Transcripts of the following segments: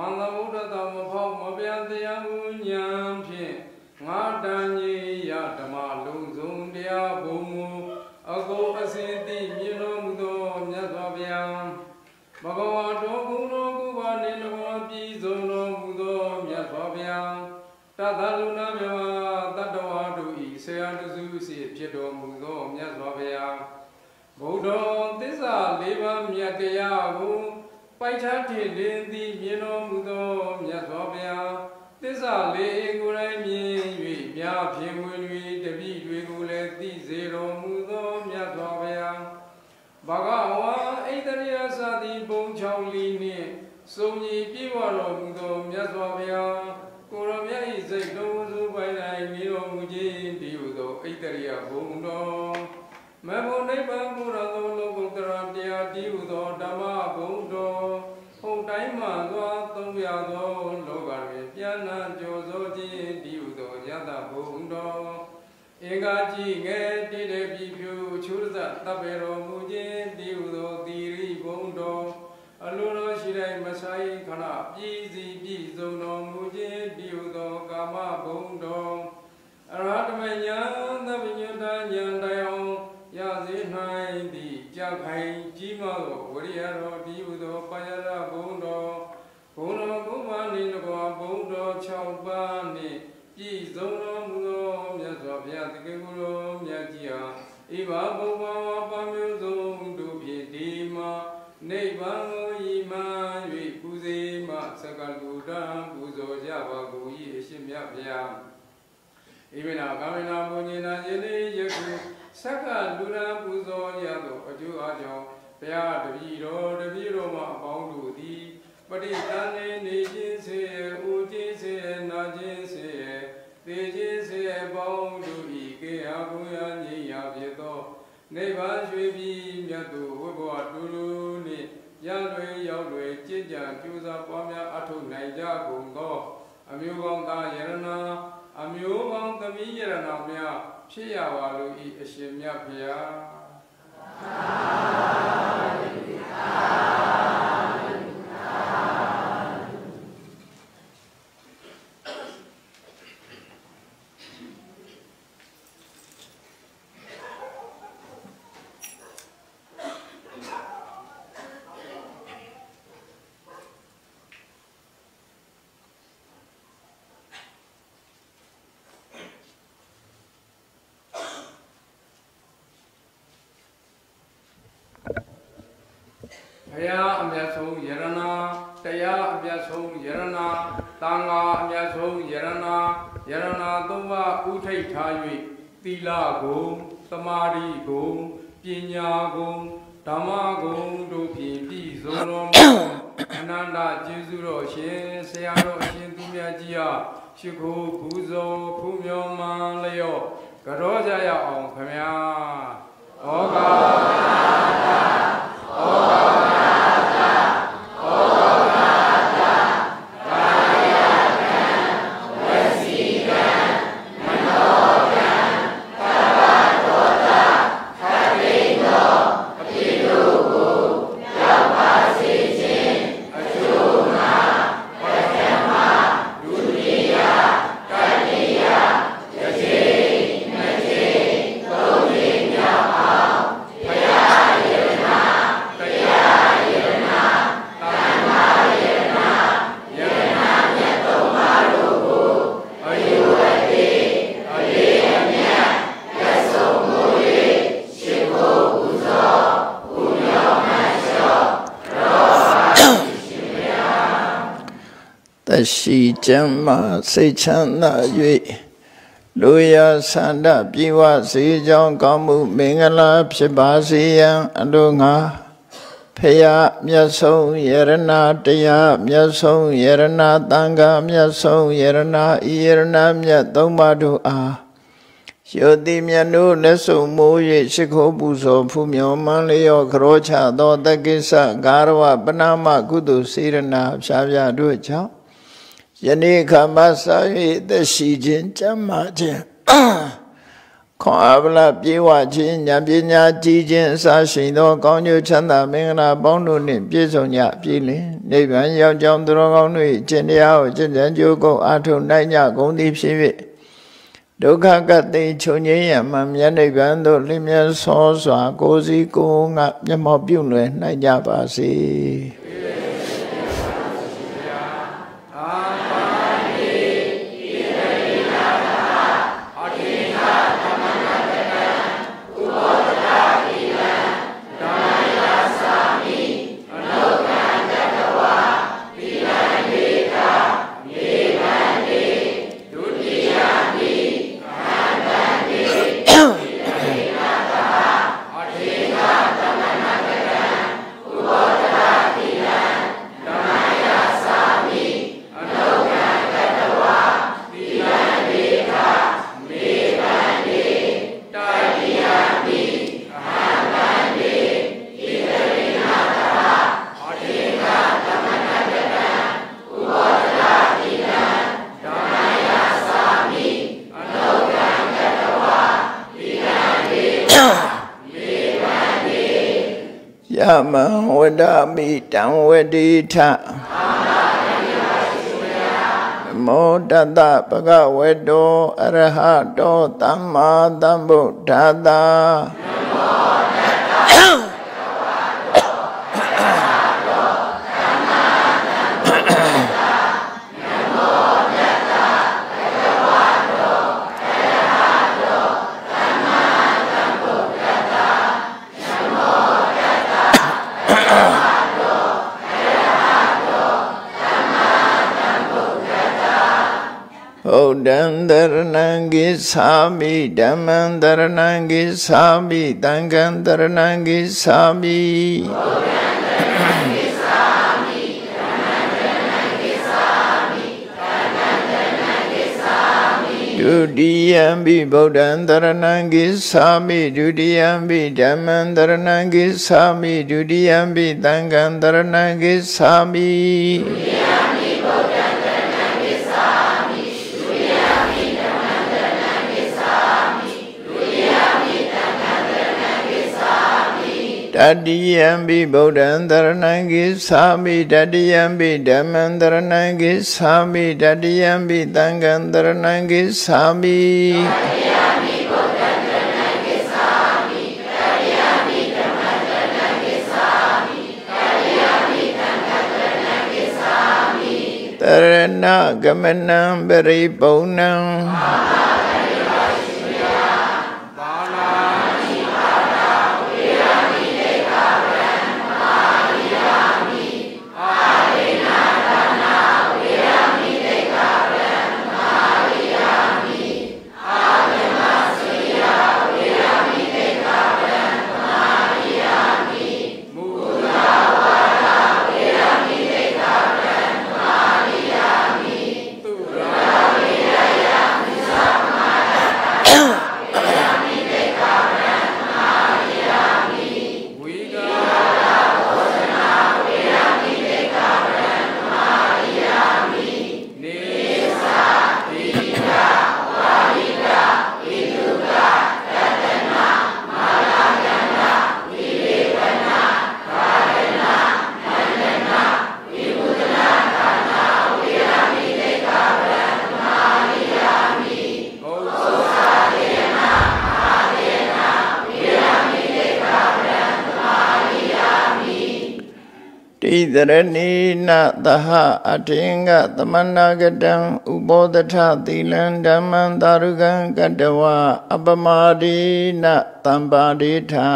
န္တဗုဒ္ဓတမဖောက်မပြတ်တရားမူဉာဏ်ဖြင့်ငါတန်ကြီးရဓမ္မလုံးစုံတရားဘုံမူအကုန်အစင်တိမြင်တော်မူသောမြတ်စွာဘုရားဘဂဝါတော်ဘုံတော်ကိုပါနေတော်ပြည်စုံတော်မူသောမြတ်စွာဘုရားတသလူနာမြမတတ္တဝါတို့ဤဆရာတစုစီဖြစ်တော်မူသောမြတ်စွာဘုရားဘုဒ္ဓသစ္စာလေးပါးမြတ်တရားကိုပိုက်ချထင်လင်းသည်မြင်တော်မူသောမြတ်စွာဘုရားသစ္စာလေးကိုယ်တိုင်မြင်၍မြားဖြင့်ဝင်၍တပည့်တွေကိုလည်းသိစေတော်မူသောမြတ်စွာဘုရားဘဂဝါဣတရိယသတိဘုံချောင်းလီနှင့်စုံညီပြည့်ဝတော်မူသောမြတ်စွာဘုရားကိုရောမြတ်၏စိတ်တော်စုပိုင်၌နေတော်မူခြင်းတည်ဟူသောဣတရိယဘုံတော်မဘုံနိဗ္ဗာန်ကိုရောသောလောကုတ္တရာတရားတည်ဟူသောဓမ္မဘုံတော်ဟုတ်တိုင်းမှသောသုံးရသောလောကတွင်ပြန်နာကြောသောခြင်းတည်ဟူသောယတဘုံတော်ဧကကြီးငယ်တည်တဲ့ပြည်ဖြူချူရသတပ်ပေတော်မူခြင်းတည်ဟူသောသီရိဘုံတော်အလိုတော်ရှိတိုင်းမဆိုင်ခဏပြည်စီပြည်စုံတော်မူခြင်းတည်ဟူသောကာမဘုံတော်အရဟတမညာသဗ္ဗညတဉာဏ်တရားရစေနိုင်သည်ကြောက်ခိုင်ကြီးမားသောဝရိယတော်တည်ဟူသောပါယရဘုံတော်ဘုံတော်ဘုမာနိလကောဘုံတော်6ပါးနှင့်ပြည်စုံတော်မူသောမြတ်စွာဘုရားတကယ်ကိုယ်တော်မြတ်ကြီးဟာဤဘာဘုံဘာဝပါမျိုးစုံတို့ဖြင့်ဒီမှာနိဗ္ဗာန်ကိုဤမှ၍ပူဇေမှစကလူတံပူဇော်ကြပါကုန်၏အရှင်မြတ်ဘုရားဣမေနာကာမေနာဘုညေနာယနေ့ယခုစကလူတံပူဇော်ရသောအကျိုးအကြောင်းဘုရားတပည့်တော်မှအပေါင်းတို့သည်ပဋိသန္ဓေနေခြင်းစေဥခြင်းစေနာခြင်းစေသေခြင်းစေပေါင်းတို့ဤကေဟာဘုရားညီရာဖြစ်သောနိဗ္ဗာန်ရွှေပြည်မြတ်သူဝိဘဝတူလူနှင့်ရလွယ်ရောက်လွယ်ကြည်ကြံကြိုးစားပွားများအထုနိုင်ကြကုန်သောအမျိုးကောင်းသားယရနာအမျိုးကောင်းသမီးယရနာများဖြစ်ရပါလို့ဤအရှင်မြတ်ဘုရားဘုရားအမြတ်ဆုံးယရနာတရားအမြတ်ဆုံးယရနာသံဃာအမြတ်ဆုံးယရနာသုံးပါးဥထိတ်ထား၍သီလဂုဏ်သမာဓိဂုဏ်ပညာဂုဏ်ဓမ္မဂုဏ်တို့ဖြင့်ပြည့်စုံတော်မူအနန္တကျေးဇူးတော်ရှင်ဆရာတော်အရှင်သူမြတ်ကြီးအားရှိခိုးပူဇော်ဖူးမြော်မှန်လျော့ကြောကြရအောင်ခမညာဩဃာရှိကျမ်းမာစိတ်ချမ်းသာ၍လူရဆန္ဒပြေဝစေကြောင်းကောင်းမှုမင်္ဂလာဖြစ်ပါစေရန်အလိုငါဖရာမြတ်ဆုံးယရနာတရားမြတ်ဆုံးယရနာသံဃာမြတ်ဆုံးယရနာဤယရနာမြတ်သုံးပါးတို့အားယောတိမြတ်တို့လက်ဆုံးမိုး၍ရှိခိုးပူဇော်ဖူးမြော်မှန်လျော့ကြောချသောတက္ကိစ္စဂါရဝပနာမကုသိုလ်စေရနာဖြာဖြာတို့ကြောင့်ယနေ့ခါမှစ၍သက်ရှိခြင်းကျမ်းမာခြင်းခွန်အားဗလာပြေဝခြင်းဉာဏ်ပညာကြီးခြင်းအစရှိသောကောင်းကျိုးချမ်းသာမင်္ဂလာပေါင်းတို့နှင့်ပြည့်စုံကြပြီလင်နိဗ္ဗာန်ရောက်ကြောင်းသူတော်ကောင်းတို့၏ကျင့်တရားကိုကျင့်ကြံကြိုးကုပ်အားထုတ်နိုင်ကြကုန်သည်ဖြစ်၍ဒုက္ခကတိချုပ်ငြိမ်းရမှမြတ်နိဗ္ဗာန်သို့လင်းမြတ်စွာစွာကိုယ်စီကိုယ်ငါမျက်မှောက်ပြုလွယ်နိုင်ကြပါစေယမံဝဒမိတံဝတိထမောတတပကဝေတောအရဟတောသမ္မာသမ္ဗုဒ္ဓတ္တဗုဒ္ဓံတရဏံဂိသာမိဓမ္မံတရဏံဂိသာမိသံဃံတရဏံဂိသာမိဗုဒ္ဓံတရဏံဂိသာမိဓမ္မံတရဏံဂိသာမိသံဃံတရဏံဂိသာမိဒုတိယံပိဗုဒ္ဓံတရဏံဂိသာမိဒုတိယံပိဓမ္မံတရဏံဂိသာမိဒုတိယံပိသံဃံတရဏံဂိသာမိဒုတိယံပိဗုဒ္ဓံတရဏံဂိသာမိတတိယံပိဗုဒ္ဓံတရဏံဂိသာမိတတိယံပိဓမ္မံတရဏံဂိသာမိတတိယံပိသံဃံတရဏံဂိသာမိတတိယံပိဗုဒ္ဓံတရဏံဂိသာမိတတိယံပိဓမ္မံတရဏံဂိသာမိတတိယံပိသံဃံတရဏံဂိသာမိတရဏဂမနံပရိပုဏ္ဏံဣသရဏိနသဟအထင်္ဂသမဏဂတံဥပောဒထသီလံဓမ္မံသာရုကံကတဝအပမဒိနတံပါဒိထာ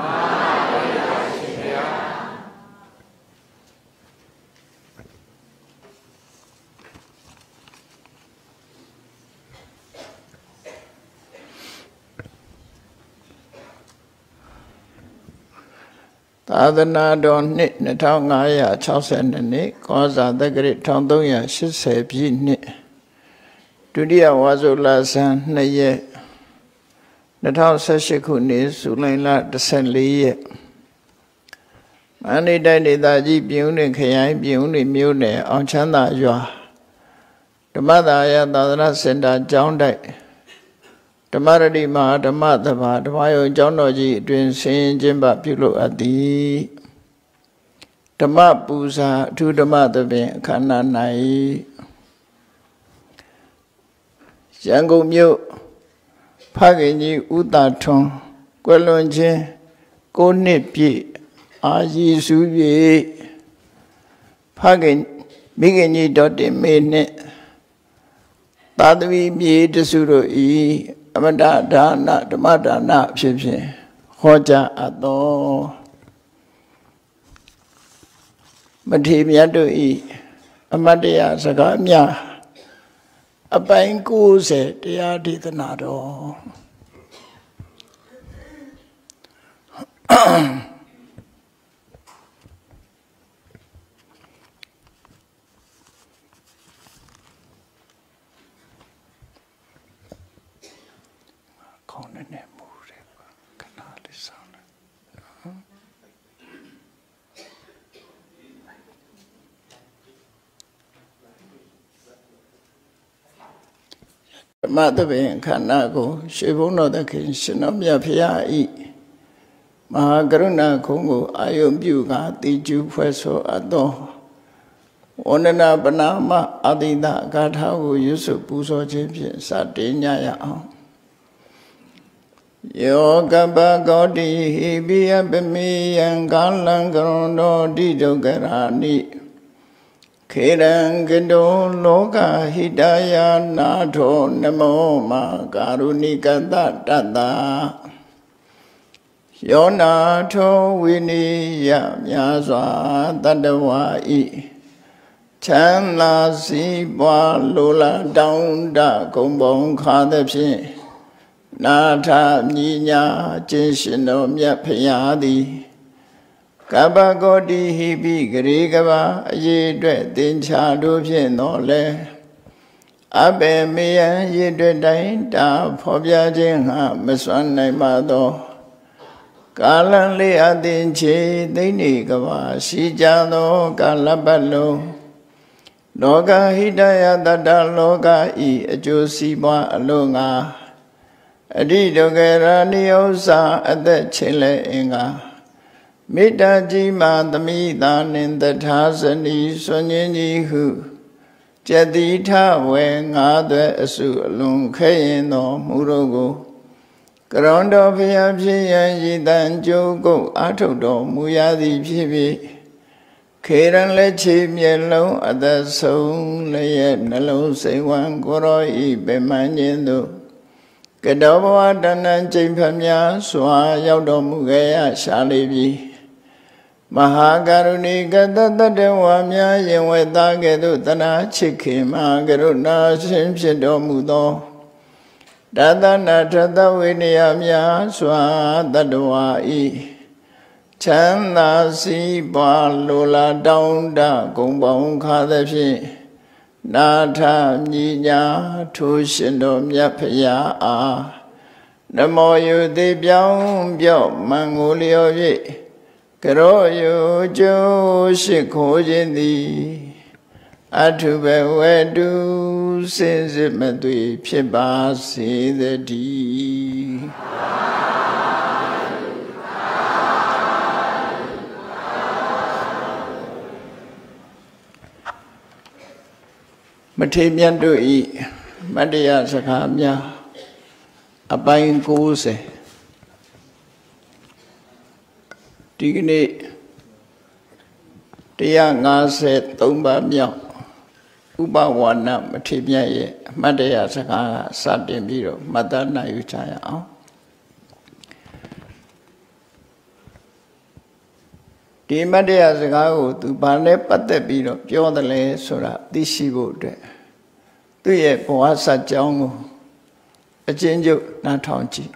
သာသနာတော်နှစ်2562နှစ်ကောဇာတက္ကရာ1380ပြည့်နှစ်ဒုတိယဝါဆိုလဆန်း2ရက်2018ခုနှစ်ဇူလိုင်လ14ရက်မန္တလေးတိုင်းဒေသကြီးပြည်ဦးလွင်ခရိုင်ပြည်ဦးလွင်မြို့နယ်အောင်ချမ်းသာရွာဓမ္မသာယသာသနာစင်တာကျောင်းတိုက်ဓမ္မရတိမဟာဓမ္မသဘာဓမ္မယုံကျောင်းတော်ကြီးအတွင်ဆင်းကျင်းပပြုလုပ်အပ်သည်ဓမ္မပူဇာအထူးဓမ္မသဖြင့်အခမ်းအနား၌ရန်ကုန်မြို့ဖခင်ကြီးဦးသာထွန်းကွယ်လွန်ခြင်း9 နှစ်ပြည့်အာရီစု၍ဖခင်မိခင်ကြီးဒေါ်တင်မေနှင့်သာသမီမြေတစုတို့ဤအမတဒါနဓမ္မဒါနဖြစ်ဖြင့်ဟောကြားအပ်သောမထေရမြတ်တို့ဤအမတ်တရားစကားများအပိုင်း90တရားဒေသနာတော်ခေါင်းနဲ့မူတယ်ခဏလေးဆောင်တယ်ဓမ္မသဘင်ခန္ဓာကိုရွှေဘုန်းတော်သခင်ရှင်တော်မြတ်ဖရာဤမဟာကရုဏာခုံးကိုအာယုံပြုကာတိကျူဖွဲ့ဆိုအပ်သောဝန္ဒနာပနာမအတိတဂါထာကိုရွတ်ဆိုပူဇော်ခြင်းဖြင့်စတင်ကြရအောင်ယောကပကောတိဟိပိယပမေယံကာလံကရွန်တော်တိဒုက္ခရာနိခေရံကတောလောကဟိတယနာထောနမောမာကာရုဏိကတတတ္တယောနာထောဝိနိယမြာစွာတတ္တဝါဤချမ်းသာစီးပွားလိုလားတောင်းတဂုံပေါင်းခါသဖြင့်နာထမြညာခြင်းရှင်တော်မြတ်ဖရာသည်ကပ္ပကောတိဟိပိဂရေကဘာအရေးအတွက်သင်္ချာတို့ဖြင့်တော့လေအဘေမေယံရည်အတွက်တိုင်းတာဖော်ပြခြင်းဟာမစွမ်းနိုင်ပါသောကာလလေးအသင်ချေသိနေကဘာရှိကြသောကာလပတ်လုံးလောကဟိတယတတလောကဤအကျိုးစီးပွားအလုံးငါအတိဒုက္ခရာနိဥ္စာအသက်ချင်းလဲအင်္ဂါမေတ္တာကြီးမာသမိသာနှင့်တထာဇနီဆွန်ញင်းကြီးဟုကျက်တိထဝေငါးသွဲအစုအလွန်ခဲရင်တော်မူတို့ကိုကရွန်တော်ဖျားဖြစ်ရန်ရည်တန်ကြိုးကုတ်အာထုတ်တော်မူရသည်ဖြစ်ပြီးခေရန်လက်ချေမျက်လုံးအသက်ဆုံးလည်းရဲ့နှလုံးစိတ်ဝမ်းကိုယ်တော်ဤပင်မခြင်းတို့ကတောဘဝတဏ္ဍကျိန်ဖျားစွာရောက်တော်မူခဲ့ရရှာလေပြီမဟာကရုဏီကတတတဝါများရင်ဝဲသားကဲ့သို့တနာချစ်ခင်မဟာကရုဏာရှင်ဖြစ်တော်မူသောတသနာထသဝိနည်းများစွာတတဝါဤချမ်းသာစီးပွားလိုလားတောင်းတဂုံပေါင်းခါသဖြင့်နာထမြညာထိုးရှင်တော်မြတ်ဖရာအားနမောယုတိပြောင်းပြော့မံကိုလျော်၍ကရောယုကျိုးရှိခိုးခြင်းသည်အထုဘဝတုစင်စစ်မသွေဖြစ်ပါစေတည်းမထေရမြတ်တို့ဤမတ္တရားစကားများအပိုင်း90ဒီကနေ့153ပါးမြောက်ဥပဝါဏမထေရမြတ်ရဲ့အမတ်တရားစကားစတင်ပြီးတော့မှတ်သားနိုင်ယူကြရအောင်ဒီအမတ်တရားစကားကိုသူဘာနဲ့ပတ်သက်ပြီးတော့ပြောတယ်လဲဆိုတာသိရှိဖို့အတွက်သူ့ရဲ့ဘဝစကြောင်းကိုအချင်းချုပ်နားထောင်ကြည့်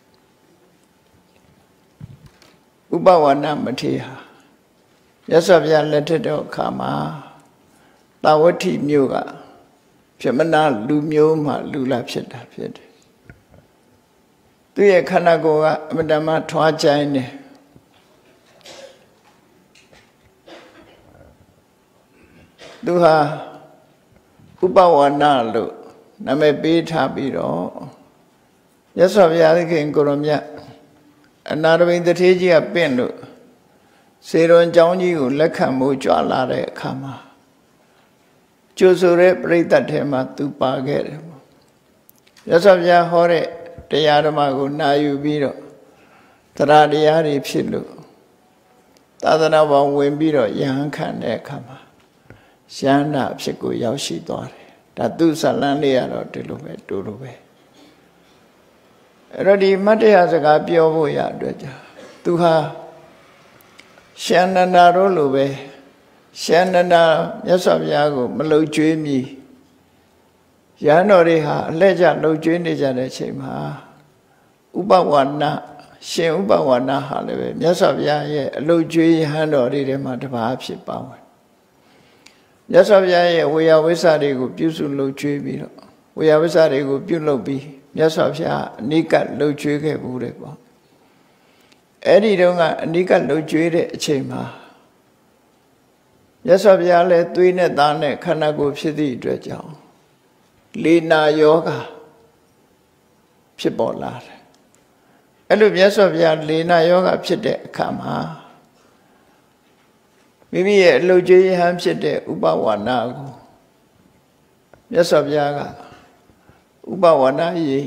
ဥပဝါဏမထေရဟာရသော်ဗျာလက်ထက်တော်အခါမှာတာဝတိမြို့ကပြမနာလူမျိုးမှလူလာဖြစ်တာဖြစ်တယ်သူရဲ့ခန္ဓာကိုယ်ကအမတမထွားကြိုင်းတယ်သူဟာဥပဝါဏလို့နာမည်ပေးထားပြီးတော့ရသော်ဘုရားသခင်ကိုရောမြတ်အနာရဘိန်တထေးကြီးကပင့်လို့စေရွန်ကျောင်းကြီးကိုလက်ခံမှုကြွလာတဲ့အခါမှာကျိုးဆိုတဲ့ပြိဿတ်ထဲမှာသူပါခဲ့တယ်ပေါ့ရသော်ဘုရားဟောတဲ့တရားဓမ္မကိုနာယူပြီးတော့တရားတရားတွေဖြစ်လို့သာသနာပေါင်းဝင်ပြီးတော့ယဟန်ခံတဲ့အခါမှာရှမ်းနာအဖြစ်ကိုရောက်ရှိသွားတယ်ဒါသူဇလန်းလေးရတော့ဒီလိုပဲတူလိုပဲအဲ့တော့ဒီမတ္တရားစကားပြောဖို့ရအတွက်ကြောင့်သူဟာရှန္ဒနာတို့လိုပဲရှန္ဒနာမြတ်စွာဘုရားကိုမလုံကျွေးမီရဟန်းတော်တွေဟာအလှည့်ကျလုံကျွေးနေကြတဲ့အချိန်မှာဥပဝါဏရှင်ဥပဝါဏဟာလည်းပဲမြတ်စွာဘုရားရဲ့အလုံကျွေးရဟန်းတော်တွေထဲမှာတစ်ပါးဖြစ်ပါဝင်မြတ်စွာဘုရားရဲ့ဝေယဝိဆတွေကိုပြုစုလုံကျွေးပြီးတော့ဝေယဝိဆတွေကိုပြုလုပ်ပြီးမြတ်စွာဘုရားအနိကလုံကျွေးခဲ့ဘူးတဲ့ပေါ့အဲ့ဒီတုန်းကအနိကလုံကျွေးတဲ့အချိန်မှာမြတ်စွာဘုရားလည်းသွေးနဲ့သားနဲ့ခန္ဓာကိုယ်ဖြစ်သည့်အတွက်ကြောင့်လေနာယောဂဖြစ်ပေါ်လာတယ်အဲ့လိုမြတ်စွာဘုရားလေနာယောဂဖြစ်တဲ့အခါမှာမိမိရဲ့အလုတ်ကျွေးရဟန်းဖြစ်တဲ့ဥပဝါဏကိုမြတ်စွာဘုရားကဥပဝါဏရေ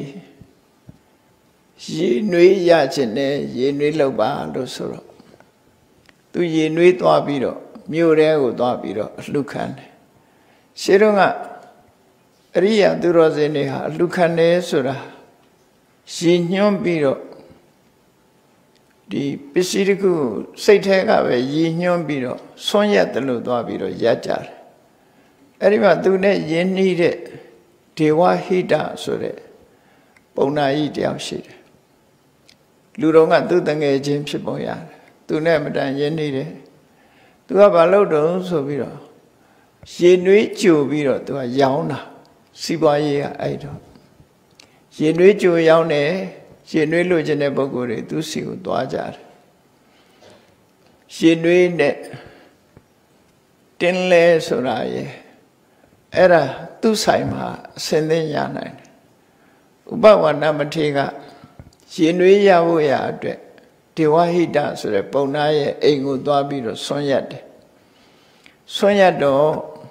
နွေးရခြင်းနဲ့ရေနွေးလောက်ပါလို့ဆိုတော့သူရေနွေးသွားပြီးတော့မြို့ထဲကိုသွားပြီးတော့အလှခံတယ်ရှင်းတော့ကအရိယာသူတော်စင်တွေဟာအလှခံတယ်ဆိုတာရေညွှန်းပြီးတော့ဒီပစ္စည်းတစ်ခုစိတ်ထဲကပဲရည်ညွှန်းပြီးတော့ဆွမ်းရက်တယ်လို့သွားပြီးတော့ရကြတယ်အဲ့ဒီမှာသူနဲ့ယဉ်နှီးတဲ့ဒေဝဟိတဆိုတဲ့ပုံနာကြီးတယောက်ရှိတယ်လူတော်ကသူ့တငယ်ချင်းဖြစ်ပုံရတယ်သူနဲ့မတန်ယဉ်နှီးတယ်သူကဘာလုပ်တော့ဆိုပြီးတော့ရေနွေးကြိုပြီးတော့သူကရောင်းတာစီးပွားရေးကအဲ့တော့ရေနွေးကြိုရောင်းတယ်ရေနွေးလိုချင်တဲ့ပုဂ္ဂိုလ်တွေသူစီကိုသွားကြတယ်ရေနွေးနဲ့တင်းလဲဆိုတာရေအဲ့ဒါသူ့ဆိုင်မှာအစင်းသိရနိုင်တယ်ဥပဝါဏမထေရကရေနွေးရဖို့ရအတွက်ဒေဝဟိတဆိုတဲ့ပုံနာရဲ့အိမ်ကိုသွားပြီးတော့ဆွမ်းရက်တယ်ဆွမ်းရက်တော့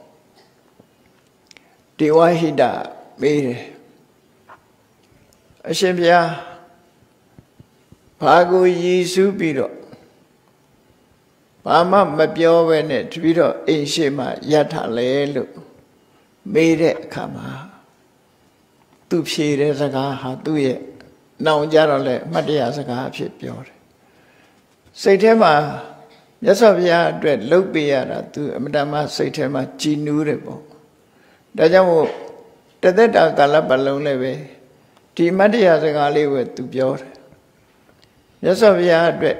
ဒေဝဟိတမေးတယ်အရှင်ဘုရားဘာကိုရည်စူးပြီးတော့ဘာမှမပြောဘဲနဲ့တပည့်တော်အိမ်ရှိမှရထားလဲလို့မေးတဲ့အခါမှာသူဖြေတဲ့စကားဟာသူ့ရဲ့နောင်ကြတော့လေအမှတ်တရစကားအဖြစ်ပြောတယ်စိတ်ထဲမှာမြတ်စွာဘုရားအတွက်လှုပ်ပေးရတာသူအမတမစိတ်ထဲမှာကြည်နူးတယ်ပေါ့ဒါကြောင့်မို့တသက်တာကာလပတ်လုံးလည်းပဲဒီအမတ်တရစကားလေးကိုသူပြောတယ်မြတ်စွာဘုရားအတွက်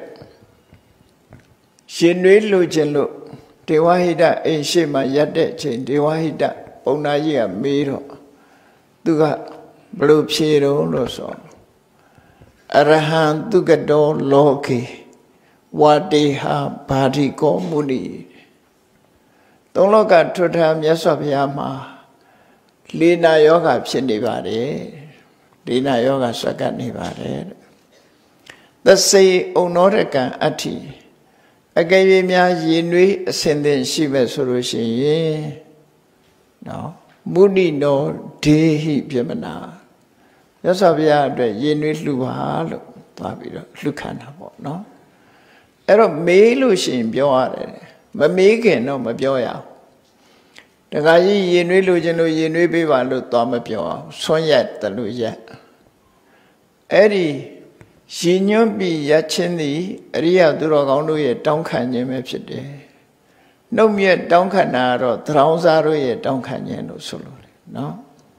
ရှင်နွေးလိုချင်လို့ဒေဝဟိတအိမ်ရှိမှရက်တဲ့ချိန်ဒေဝဟိတပုံနာကြီးကမေးတော့သူကဘလို့ဖြေတော့လို့ဆိုအရဟံသူကတောလောကေဝတေဟာဘာတိကောမုနိသုံးလောကထွတ်ထားမြတ်စွာဘုရားမှာလေနာယောဂဖြစ်နေပါတယ်လေနာယောဂစကတ်နေပါတယ်သစေဩနောရကံအဋ္ဌိအကယ်၍များရည်နွေးအစင်သင်ရှိမဲ့ဆိုလို့ရှိရင်နော်မုဏိနောဒေဟိပြမနာမြတ်စွာဘုရားအတွက်ရည်နွေးလှူပါလို့သွားပြီးတော့လှူခံတာပေါ့နော်အဲ့တော့မေးလို့ရှိရင်ပြောရတယ်မမေးခင်တော့မပြောရဘူးတခါကြီးရည်နွေးလို့ခြင်းလို့ရည်နွေးပေးပါလို့သွားမပြောအောင်ဆွမ်းရက်တယ်လို့ရက်အဲ့ဒီရည်ညွှန်းပြီးရခြင်းသည်အရိယသူတော်ကောင်းတို့ရဲ့တောင်းခံခြင်းပဲဖြစ်တယ်နှုတ်မြတ်တောင်းခံတာကတော့သရောင်းစားတို့ရဲ့တောင်းခံခြင်းလို့ဆိုလို့လေနော်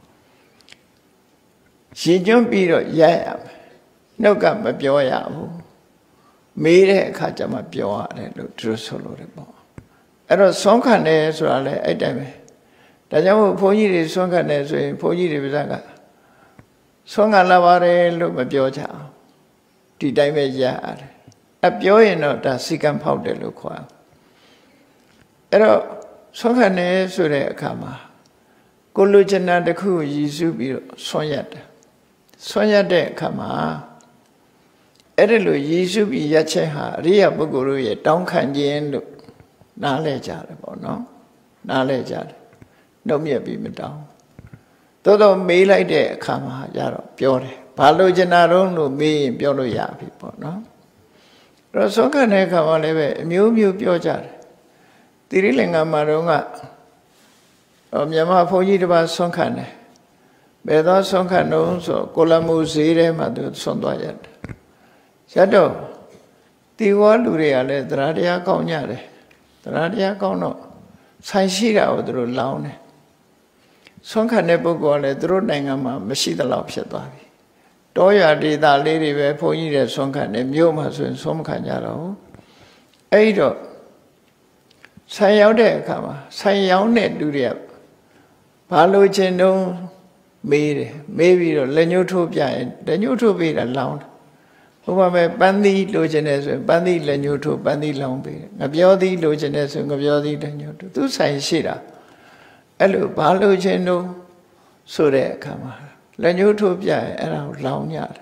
ရည်ညွှန်းပြီးတော့ရရမယ်နှုတ်ကမပြောရဘူးမေးတဲ့အခါကျမှပြောရတယ်လို့သူတို့ဆိုလို့တယ်ပေါ့အဲ့တော့ဆွမ်းခံတယ်ဆိုတာလေအဲ့တိုင်းပဲဒါကြောင့်မို့ဘုန်းကြီးတွေဆွမ်းခံတယ်ဆိုရင်ဘုန်းကြီးတွေပြဿကဆွမ်းခံလာပါတယ်လို့မပြောကြအောင်ဒီတိုင်းပဲရရတယ်အပြောရင်တော့ဒါစီကံဖောက်တယ်လို့ခေါ်အဲ့တော့ဆွမ်းခံတယ်ဆိုတဲ့အခါမှာကိုလူချင်တာတစ်ခုရည်စူးပြီးတော့ဆွမ်းရတယ်ဆွမ်းရတဲ့အခါမှာအဲ့ဒီလိုယေရှုပြီးရချက်ဟာအရိယပုဂ္ဂိုလ်တို့ရဲ့တောင်းခံခြင်းလို့နားလဲကြတယ်ပေါ့နော်နားလဲကြတယ်နှုတ်မြက်ပြီးမတောင်းသို့တော့မေးလိုက်တဲ့အခါမှာကြတော့ပြောတယ်ဘာလို့ကျင်နာတော့လို့မေးရင်ပြောလို့ရပြီပေါ့နော်အဲ့တော့ဆုံးခံတဲ့အခါမှာလည်းပဲအမျိုးမျိုးပြောကြတယ်သီရိလင်္ကာမှာတော့မြန်မာဘုန်းကြီးတစ်ပါးဆုံးခံတယ်ဘယ်တော့ဆုံးခံတော့ဆိုကိုလမှုဈေးထဲမှာသူဆုံးသွားရတယ်ရတော့ဒီဝါလူတွေကလည်းတရားတရားကောင်းကြတယ်တရားတရားကောင်းတော့ဆိုင်ရှိတာကိုသူတို့လောင်းတယ်ဆုံးခံတဲ့ပုဂ္ဂိုလ်ကလည်းသူတို့နိုင်ငံမှာမရှိသလောက်ဖြစ်သွားပြီတောရဒေသလေးတွေပဲဘုန်းကြီးတွေဆုံးခံတယ်မြို့မှာဆိုရင်ဆုံးမခံကြတော့ဘူးအဲ့တော့ဆိုင်ရောက်တဲ့အခါမှာဆိုင်ရောက်တဲ့လူတွေကဘာလို့ချင်းတုံးမေးတယ်မေးပြီးတော့လက်ညှိုးထိုးပြရင်လက်ညှိုးထိုးပေးတာလောင်းတယ်ဟိုမှာပဲပန်းသီးလိုချင်တယ်ဆိုရင်ပန်းသီးလက်ညှိုးထိုးပန်းသီးလောင်းပေးတယ်ငပြောသီးလိုချင်တယ်ဆိုရင်ငပြောသီးလက်ညှိုးထိုးသူဆိုင်ရှိတာအဲ့လိုဘာလို့ချင်းတုံးဆိုတဲ့အခါမှာလက်ညှိုးထိုးပြရင်အဲ့ဒါကိုလောင်းကြတယ်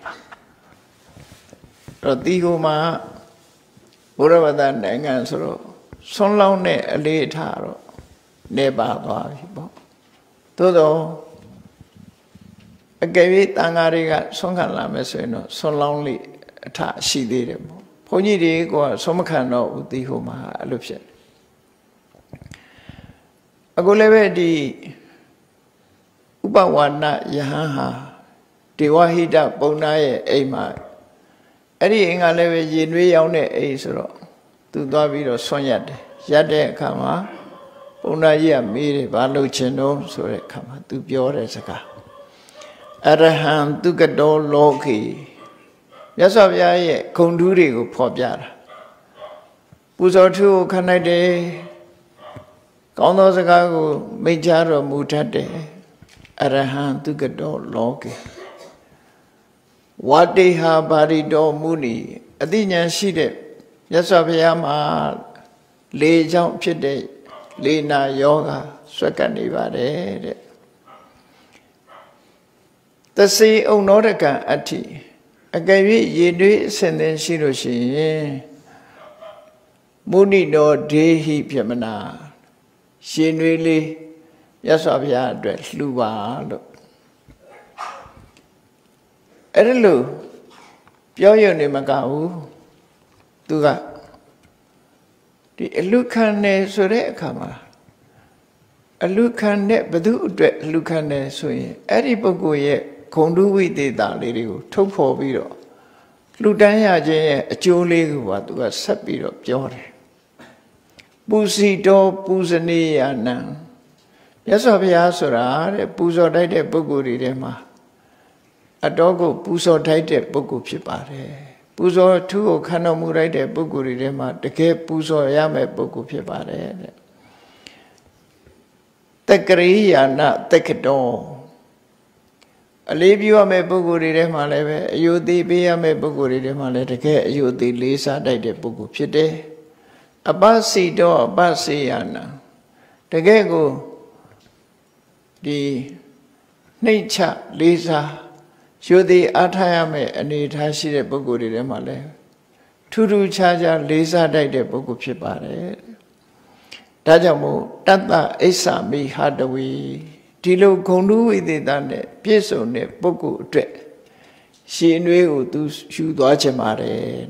တော့ဒီကိုမှာဘုရားဘာသာနိုင်ငံဆိုတော့ဆွန်းလောင်းတဲ့အလေးအထားတော့နေပါသွားပြီပေါ့သို့တော့အကယ်၍တန်ဃာတွေကဆွမ်းခံလာမယ်ဆိုရင်တော့ဆွန်းလောင်းလေးအထရှိသေးတယ်ပေါ့ဘုန်းကြီးတွေကဆွမ်းမခံတော့ဘူးဒီဟိုမှာအဲ့လိုဖြစ်အခုလည်းပဲဒီဥပဝါဏယဟန်ဟာဒေဝဟိတပုံနာရဲ့အိမ်မှာအဲ့ဒီအိမ်ကလည်းပဲရေနွေးရောင်းတဲ့အိမ်ဆိုတော့သူသွားပြီးတော့ဆွမ်းရတယ်ရက်တဲ့အခါမှာပုံနာကြီးကမေးတယ်ဘာလို့ချင်တော့ဆိုတဲ့အခါမှာသူပြောတဲ့စကားအရဟံသူကတောလောကေမြတ်စွာဘုရားရဲ့ဂုဏ်ထူးတွေကိုဖော်ပြတာပူဇော်ထူးကိုခံလိုက်တယ်ကောင်းသောစကားကိုမိန့်ကြားတော်မူတတ်တယ်အရဟံသူကတောလောကေဝတိဟာပါရိတောမုနိအသိဉာဏ်ရှိတဲ့မြတ်စွာဘုရားမှာလေကြောင့်ဖြစ်တဲ့လေနာယောဂဆွဲကပ်နေပါတယ်တဲ့သစေဥဏ္ဏရကံအဋ္ဌိအကယ်၍ရေနွေးအစဉ်သင်ရှိလို့ရှိရင်မုဏိနောဒေဟိပြမနာရေနွေးလေးမြတ်စွာဘုရားအတွက်လှူပါလို့အဲ့ဒါလို့ပြောရုံနဲ့မကဘူးသူကဒီအလူခံတယ်ဆိုတဲ့အခါမှာအလူခံတဲ့ဘသူအတွက်အလူခံတယ်ဆိုရင်အဲ့ဒီပုဂ္ဂိုလ်ရဲ့ဂုဏ်ထူးဝိသေသလေးတွေကိုထုတ်ဖော်ပြီးတော့လူတန်းရခြင်းရဲ့အကျိုးလေးကိုပါသူကဆက်ပြီးတော့ပြောတယ်ပူစီတောပူဇနေယနံမြတ်စွာဘုရားဆိုတာတဲ့ပူဇော်တိုက်တဲ့ပုဂ္ဂိုလ်တွေထဲမှာအတော်ကိုပူဇော်ထိုက်တဲ့ပုဂ္ဂိုလ်ဖြစ်ပါတယ်ပူဇော်ထူးကိုခံတော်မူလိုက်တဲ့ပုဂ္ဂိုလ်တွေထဲမှာတကယ်ပူဇော်ရမယ့်ပုဂ္ဂိုလ်ဖြစ်ပါတယ်တဲ့တက္ကရိယာဏတက္ကတောအလေးပြုရမယ့်ပုဂ္ဂိုလ်တွေထဲမှာလည်းပဲအယုသိပေးရမယ့်ပုဂ္ဂိုလ်တွေထဲမှာလည်းတကယ်အယုသိလေးစားတတ်တဲ့ပုဂ္ဂိုလ်ဖြစ်တယ်အပစီတောအပစေယနာတကယ်ကိုဒီနှိမ့်ချလေးစားယုသိအားထားရမယ့်အနေထားရှိတဲ့ပုဂ္ဂိုလ်တွေထဲမှာလည်းထူးထူးခြားခြားလေးစားတတ်တဲ့ပုဂ္ဂိုလ်ဖြစ်ပါတယ်ဒါကြောင့်မို့တတ္တအိစ္ဆာမိဟာတဝီဒီလိုဂုဏ်ထူးဝိသေသနဲ့ပြည့်စုံတဲ့ပုဂ္ဂိုလ်အတွက်ရှင်နွေးကိုသူယူသွားချင်ပါတယ်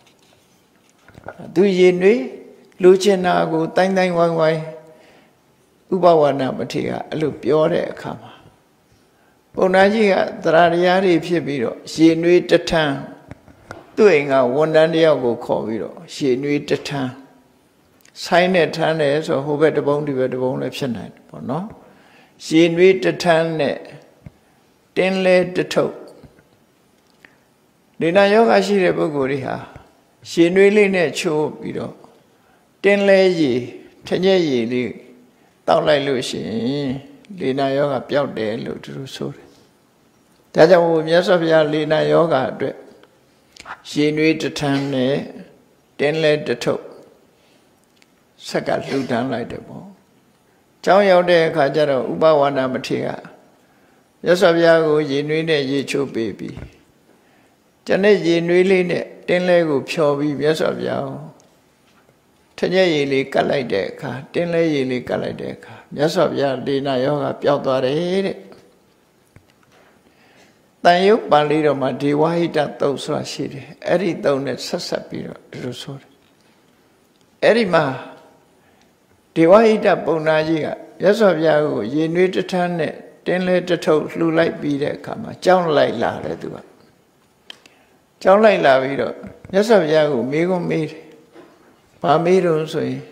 သူရှင်နွေးလူချင်တာကိုတိုင်းတိုင်းဝိုင်းဝိုင်းဥပဝါဏမထေရကအဲ့လိုပြောတဲ့အခါမှာပုံနာကြီးကသရတရားတွေဖြစ်ပြီးတော့ရှင်နွေးတထံသူ့အိမ်ကဝန်တန်းတယောက်ကိုခေါ်ပြီးတော့ရှင်နွေးတထံဆိုင်နဲ့ထမ်းတယ်ဆိုဟိုဘက်တပုံးဒီဘက်တပုံးလည်းဖြစ်နိုင်တယ်ပေါ့နော်ရှင်နွေးတထမ်းနဲ့တင်းလဲတထုပ်ဒေနာယောဂရှိတဲ့ပုဂ္ဂိုလ်တွေဟာရှင်နွေးလေးနဲ့ချိုးပြီးတော့တင်းလဲရည်ထညက်ရည်လေးတောက်လိုက်လို့ရှိရင်လေနာယောဂပျောက်တယ်လို့သူတို့ဆိုတယ်ဒါကြောင့်မြတ်စွာဘုရားလေနာယောဂအတွက်ရှင်နွေးတထမ်းနဲ့တင်းလဲတထုပ်ဆက်ကလှူဒန်းလိုက်တယ်ပေါ့ကျောင်းရောက်တဲ့အခါကျတော့ဥပဝါဒမထေရမြတ်စွာဘုရားကိုရေနွေးနဲ့ရေချိုးပေးပြီးကျန်တဲ့ရေနွေးလေးနဲ့တင်းလဲကိုဖြော်ပြီးမြတ်စွာဘုရားထညက်ရေလေးကတ်လိုက်တဲ့အခါတင်းလဲရေလေးကတ်လိုက်တဲ့အခါမြတ်စွာဘုရားဒေနာယောဂပျောက်သွားတယ်တဲ့တန်ရုပ်ပါဠိတော်မှာဒေဝဟိတသုတ်ဆိုတာရှိတယ်အဲ့ဒီသုတ်နဲ့ဆက်ဆက်ပြီးတော့ဒီလိုဆိုတယ်အဲ့ဒီမှာဒေဝဟိတပုံနာကြီးကမြတ်စွာဘုရားကိုရေနွေးတထမ်းနဲ့တင်းလဲတထုပ်လှူလိုက်ပြီးတဲ့အခါမှာကြောင်းလိုက်လာတယ်သူကကြောင်းလိုက်လာပြီးတော့မြတ်စွာဘုရားကိုမေးခွန်းမေးတယ်။ဘာမေးတော့ဆိုရင်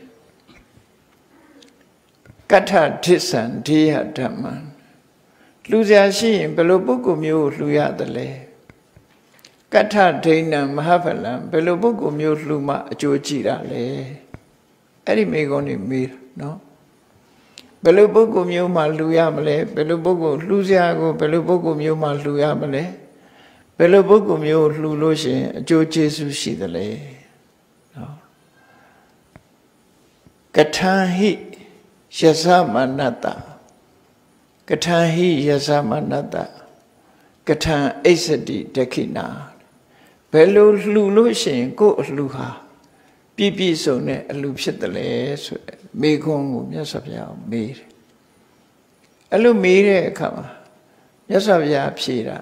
ကထဒိသံဒေယဓမ္မံလှူစရာရှိရင်ဘယ်လိုပုဂ္ဂိုလ်မျိုးကိုလှူရသလဲ။ကထဒိဏံမဟာဖလံဘယ်လိုပုဂ္ဂိုလ်မျိုးလှူမှအကျိုးကြည့်တာလဲ။အဲ့ဒီမေးခွန်းတွေမေးနော်။ဘယ်လိုပုဂ္ဂိုလ်မျိုးမှလှူရမလဲဘယ်လိုပုဂ္ဂိုလ်လှူစရာကိုဘယ်လိုပုဂ္ဂိုလ်မျိုးမှလှူရမလဲဘယ်လိုပုဂ္ဂိုလ်မျိုးလှူလို့ရှိရင်အကျိုးကျေးဇူးရှိသလဲနော်ကထံဟိယသမနတကထံဟိယသမနတကထံအိစတိဒခိနာဘယ်လိုလှူလို့ရှိရင်ကိုယ်အလှူဟာပြည့်ပြည့်စုံတဲ့အလှူဖြစ်တယ်လေဆိုတဲ့မေခွန်းကိုမြတ်စွာဘုရားမေးတယ်အဲ့လိုမေးတဲ့အခါမှာမြတ်စွာဘုရားဖြေတာ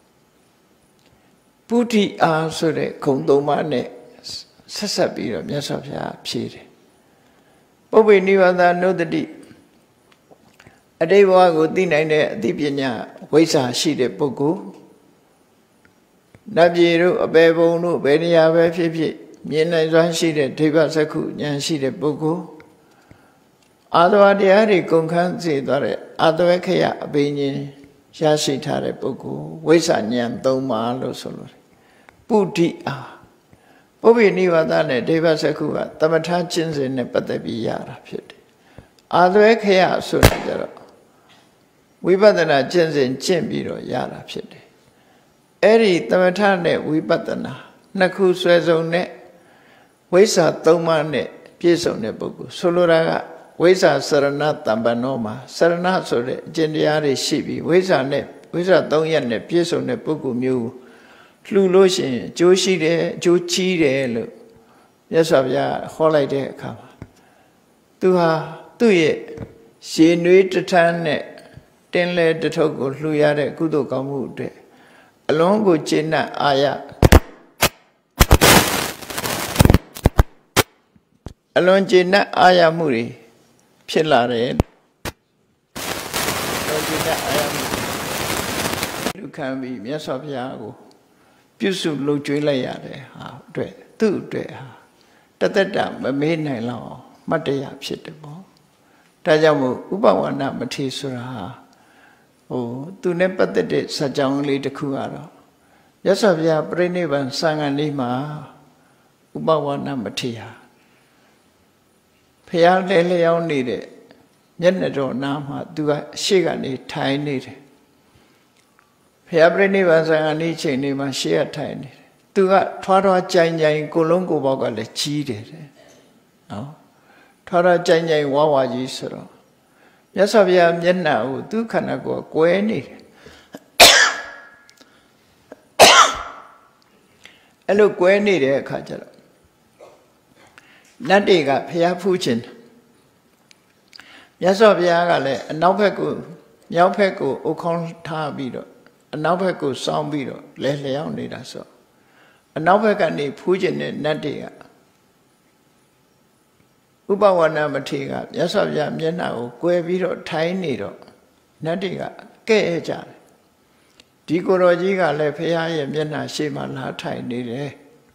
ပုထိအားဆိုတဲ့ခုံသုံးပါးနဲ့ဆက်ဆက်ပြီးတော့မြတ်စွာဘုရားဖြေတယ်ပုပ္ပေနိဗ္ဗာန်နုတ္တိအတိတ်ဘဝကိုသိနိုင်တဲ့အသိပညာဝိဇ္ဇာရှိတဲ့ပုဂ္ဂိုလ်နတ်ပြည်တို့အပေဘုံတို့ဘယ်နေရာပဲဖြစ်ဖြစ်မြင်နိုင်စွမ်းရှိတဲ့ဒိဗ္ဗစက္ခုဉာဏ်ရှိတဲ့ပုဂ္ဂိုလ်အာသဝတရားတွေကုန်ခန်းစေသွားတဲ့အာသဝခယအဘိညာဉ်ရရှိထားတဲ့ပုဂ္ဂိုလ်ဝိဇ္ဇာဉာဏ်၃ပါးလို့ဆိုလို့ပုထိအားပုပ္ပေနိဗ္ဗာန်နဲ့ဒိဗ္ဗစက္ခုကသမထကျင့်စဉ်နဲ့ပတ်သက်ပြီးရတာဖြစ်တယ်အာသဝခယဆိုတာကြတော့ဝိပဿနာကျင့်စဉ်ကျင့်ပြီးတော့ရတာဖြစ်တယ်အဲ့ဒီသမထနဲ့ဝိပဿနာနှစ်ခုဆွဲစုံနဲ့ဝိဇ္ဇာ၃ပါးနဲ့ပြည့်စုံတဲ့ပုဂ္ဂိုလ်ဆိုလိုတာကဝိဇ္ဇာစရဏတမ္ပန္နောမှာစရဏဆိုတဲ့အကျင့်တရားတွေရှိပြီးဝိဇ္ဇာ၃ရက်နဲ့ပြည့်စုံတဲ့ပုဂ္ဂိုလ်မျိုးလှူလို့ရှိရင်အကျိုးရှိတယ်အကျိုးကြီးတယ်လို့မြတ်စွာဘုရားဟောလိုက်တဲ့အခါမှာသူဟာသူ့ရဲ့ရေနွေးတထမ်းနဲ့တင်းလဲတထုပ်ကိုလှူရတဲ့ကုသိုလ်ကောင်းမှုအတွက်အလွန်ကိုကျေနပ်အားရအလွန်ကျေနပ်အားရမှုတွေဖြစ်လာတယ်တော့ကျေနပ်အားရမှုလူခံပြီးမြတ်စွာဘုရားကိုပြုစုလှုပ်ကြွေးလိုက်ရတယ်ဟာအတွက်သူ့အတွက်ဟာတသက်တာမမေ့နိုင်လောက်မတ်တရားဖြစ်တယ်ပေါ့ဒါကြောင့်မို့ဥပဝါဏမထေဆိုတာဟာသူနဲ့ပတ်သက်တဲ့စัจ ကြောင်းလေးတစ်ခုကတော့မြတ်စွာဘုရားပြိဋိဘံစံဃန်လေးမှာဥပဝါဏမထေဟာဖះလဲလျောင်းနေတဲ့မျက်နှာတော်နားမှာသူကရှေ့ကနေထိုင်နေတယ်ဖះပြိဋိဘံစံဃန်လေးချိန်လေးမှာရှေ့ကထိုင်နေတယ်သူကထွားထွားကြိုင်ကြိုင်ကိုလုံးကိုပေါက်ကလည်းကြီးတယ်နော်ထွားထွားကြိုင်ကြိုင်ဝါဝါကြီးဆိုတော့မြတ်စွာဘုရားမျက်နှာကိုသူ့ခန္ဓာကိုယ်ကွဲနေတယ်အဲ့လိုကွဲနေတဲ့အခါကျတော့နတ်တွေကဖျားဖူးခြင်းမြတ်စွာဘုရားကလည်းအနောက်ဘက်ကိုမြောက်ဘက်ကိုအုပ်ခေါင်းထားပြီးတော့အနောက်ဘက်ကိုစောင်းပြီးတော့လဲလျောင်းနေတာဆိုအနောက်ဘက်ကနေဖူးခြင်းတဲ့နတ်တွေကဥပဝါဏမထေရကမြတ်စွာဘုရားမျက်နှာကိုကွယ်ပြီးတော့ထိုင်နေတော့နတ်တွေကကဲ့ရဲ့ကြတယ်ဒီကိုယ်တော်ကြီးကလည်းဖရာရဲ့မျက်နှာရှေ့မှာလာထိုင်နေတယ်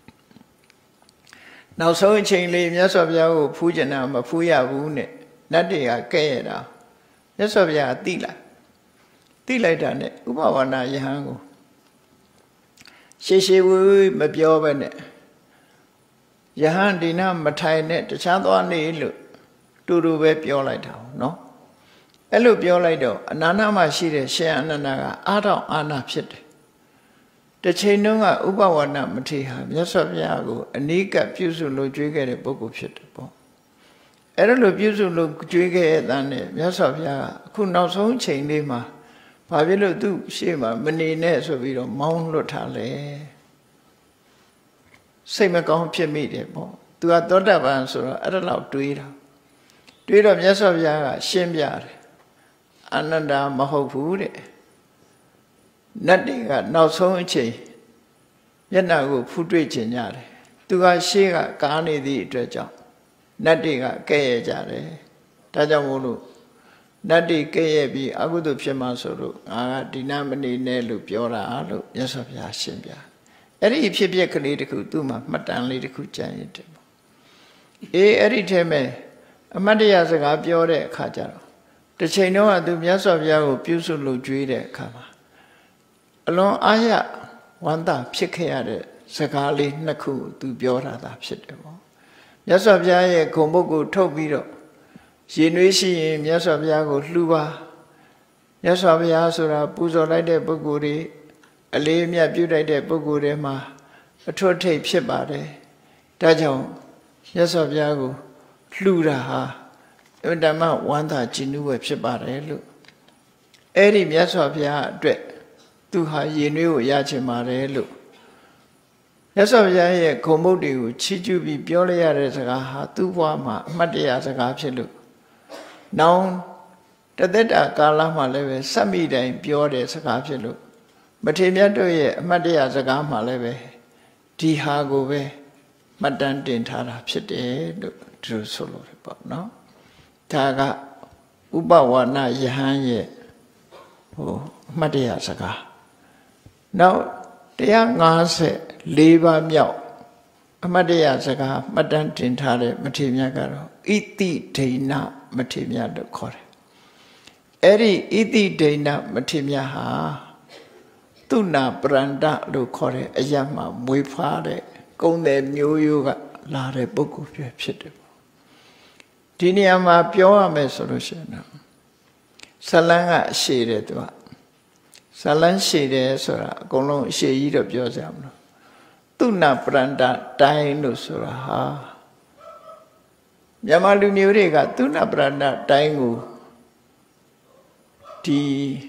နောက်ဆုံးအချိန်လေးမြတ်စွာဘုရားကိုဖူးကျင်တာမဖူးရဘူးနဲ့နတ်တွေကကဲ့ရဲ့တာမြတ်စွာဘုရားသိလိုက်တာနဲ့ဥပဝါဏယဟန်ကိုရှေဝေးမပြောပဲနဲ့ယဟန်ဒီနာမထိုင်နဲ့တခြားသွားနေလို့တူတူပဲပြောလိုက်တာနော်အဲ့လိုပြောလိုက်တော့အနာနာမှာရှိတဲ့ရှင်အနန္ဒာကအာထောင်အာနာဖြစ်တယ်တစ်ချိန်တုန်းကဥပဝါဏမထေရဟာမြတ်စွာဘုရားကိုအနိကပြုစုလို့ကြွေးခဲ့တဲ့ပုဂ္ဂိုလ်ဖြစ်တယ်ပေါ့အဲ့ဒါလိုပြုစုလို့ကြွေးခဲ့တဲ့အတန်းနဲ့မြတ်စွာဘုရားကအခုနောက်ဆုံးချိန်လေးမှာဘာဖြစ်လို့သူရှေ့မှာမနေနဲ့ဆိုပြီးတော့မောင်းလွတ်ထားလဲစိတ်မကောင်းဖြစ်မိတယ်ပေါ့သူကသောတာပန်ဆိုတော့အဲ့ဒါလောက်တွေးတော့မြတ်စွာဘုရားကရှင်းပြတယ်အနန္တမဟုတ်ဘူးတဲ့နတ်တွေကနောက်ဆုံးအချိန်မျက်နှာကိုဖူးတွေ့ခြင်းရတယ်သူကရှေ့ကကားနေသည့်အတွက်ကြောင့်နတ်တွေကကဲ့ရဲ့ကြတယ်ဒါကြောင့်မို့လို့နတ်တွေကဲ့ရဲ့ပြီးအကုသိုလ်ဖြစ်မှဆိုလို့ငါကဒီနာမနေနဲ့လို့ပြောတာလို့မြတ်စွာဘုရားရှင်းပြအဲ့ဒီဖြစ်ပျက်ကလေးတစ်ခုသူ့မှာမှတ်တမ်းလေးတစ်ခုကြံရတဲ့ပေါ့အဲ့ဒီထဲမှာအမတ်တရားစကားပြောတဲ့အခါကျတော့တစ်ချိန်တော့ကသူမြတ်စွာဘုရားကိုပြုစုလို့ကြွေးတဲ့အခါမှာအလွန်အားရဝမ်းသာဖြစ်ခဲ့ရတဲ့စကားလေးနှစ်ခုသူပြောတာသာဖြစ်တယ်ပေါ့မြတ်စွာဘုရားရဲ့ဂုဏ်ပုဒ်ကိုထုတ်ပြီးတော့ရင်နွေးရှိရင်မြတ်စွာဘုရားကိုလှူပါမြတ်စွာဘုရားဆိုတာပူဇော်လိုက်တဲ့ပုဂ္ဂိုလ်တွေအလေးအမြတ်ပြုလိုက်တဲ့ပုဂ္ဂိုလ်တွေမှာအထွတ်ထိပ်ဖြစ်ပါတယ်ဒါကြောင့်မြတ်စွာဘုရားကိုလှူတာဟာအမှန်တမ်းဝမ်းသာကြည်နူးပဲဖြစ်ပါတယ်လို့အဲ့ဒီမြတ်စွာဘုရားအတွက်သူဟာရင်နွေးကိုရချင်ပါတယ်လို့မြတ်စွာဘုရားရဲ့ဂုဏ်ပုဒ်တွေကိုချီးကျူးပြီးပြောလိုက်ရတဲ့စကားဟာသူ့ဘဝမှာအမှတ်တရစကားဖြစ်လို့နောင်တသက်တာကာလမှာလည်းပဲစက်မိတိုင်းပြောတဲ့စကားဖြစ်လို့မထေရမြတ်တို့ရဲ့အမှတ်တရစကားမှာလည်းပဲဒီဟာကိုပဲမှတ်တမ်းတင်ထားတာဖြစ်တယ်လို့ဒီလိုဆိုလို့ပေါ့နော်ဒါကဥပဝါဏယဟန်ရဲ့အမှတ်တရစကားနောက်154ပါးမြောက်အမှတ်တရစကားမှတ်တမ်းတင်ထားတဲ့မထေရမြတ်ကတော့ဣတိဒိဏမထေရမြတ်လို့ခေါ်တယ်အဲ့ဒီဣတိဒိဏမထေရမြတ်ဟာသူနာပရန္တလို့ခေါ်တဲ့အရာမှာမွေးဖွားတဲ့ကုံတယ်မျိုးရိုးကလာတဲ့ပုဂ္ဂိုလ်ဖြစ်တယ်ပေါ့ဒီနေရာမှာပြောရမယ်ဆိုလို့ရှိရင်တော့ဇလန်းကအရှိတယ်သူကဇလန်းရှိတယ်ဆိုတာအကုန်လုံးအရှိကြီးတော့ပြောကြမလို့သူနာပရန္တတိုင်းလို့ဆိုတာဟာမြန်မာလူမျိုးတွေကသူနာပရန္တတိုင်းကိုဒီ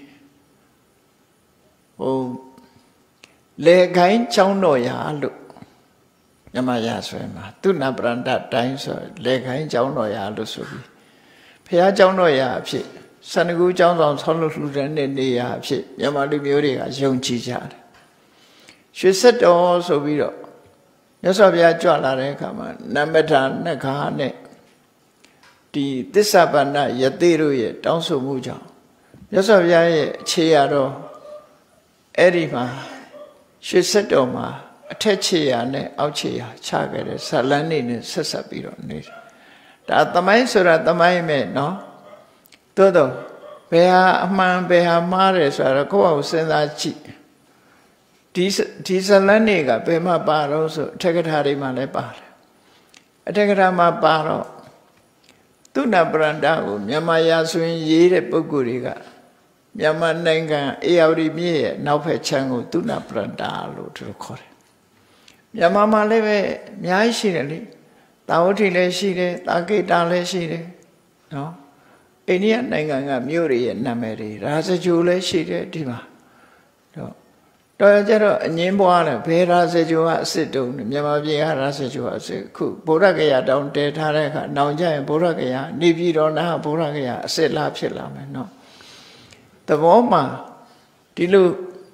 လေခိုင်းချောင်းတော်ရာလို့မြန်မာရာဆွဲမှာသူနာပရန္တတိုင်းဆိုလေခိုင်းချောင်းတော်ရာလို့ဆိုပြီးဘုရားကျောင်းတော်ရာအဖြစ်စန္ဒကူကျောင်းဆောင်ဆောင်းလို့လှူတဲ့နေရာအဖြစ်မြန်မာလူမျိုးတွေကယုံကြည်ကြတယ်ရွှေစက်တော်ဆိုပြီးတော့မြတ်စွာဘုရားကြွလာတဲ့အခါမှာနမထာနဂါနဲ့ဒီသစ္စာပန္နယသိတို့ရဲ့တောင်းဆိုမှုကြောင့်မြတ်စွာဘုရားရဲ့အခြေရတော့အဲ့ဒီမှာရွှေစက်တော်မှာအထက်ခြေရာနဲ့အောက်ခြေရာချခဲ့တဲ့ဇလန်းနေနဲ့ဆက်ဆက်ပြီးတော့နေတယ်ဒါသမိုင်းဆိုတာသမိုင်းပဲเนาะသို့တော့ဘယ်ဟာအမှန်ဘယ်ဟာမှားတယ်ဆိုတော့ကိုယ့်ဘာကိုစဉ်းစားကြည့်ဒီဇလန်းနေကဘယ်မှာပါတော့ဆိုအထက်ကထာတွေမှာလည်းပါတယ်အထက်ကထာမှာပါတော့သူနာပရန္တကိုမြန်မာရာဆိုရင်ရေးတဲ့ပုဂ္ဂိုလ်တွေကမြန်မာနိုင်ငံအေရဝတီမြစ်ရဲ့နောက်ဖက်ခြမ်းကိုသူနာပရန္တလို့သူတို့ခေါ်တယ်မြန်မာမှာလည်းပဲအများကြီးရှိတယ်လေတာဝတိလည်းရှိတယ်တာကိတာလည်းရှိတယ်နော်အိန္ဒိယနိုင်ငံကမြို့တွေရဲ့နာမည်တွေရာဇဂျိုလည်းရှိတယ်ဒီမှာတော့ကြတော့အငင်းပွားတယ်ဘယ်ရာဇဂျိုကအစ်စ်တုံးမြန်မာပြည်ကရာဇဂျိုကအစ်စ်ခုဗုဒ္ဓဂယာတောင်တည်ထားတဲ့အခါနောင်ကျရင်ဗုဒ္ဓဂယာနေပြည်တော်နာဗုဒ္ဓဂယာအစ်စ်လားဖြစ်လာမယ်နော်သဘောမှာဒီလို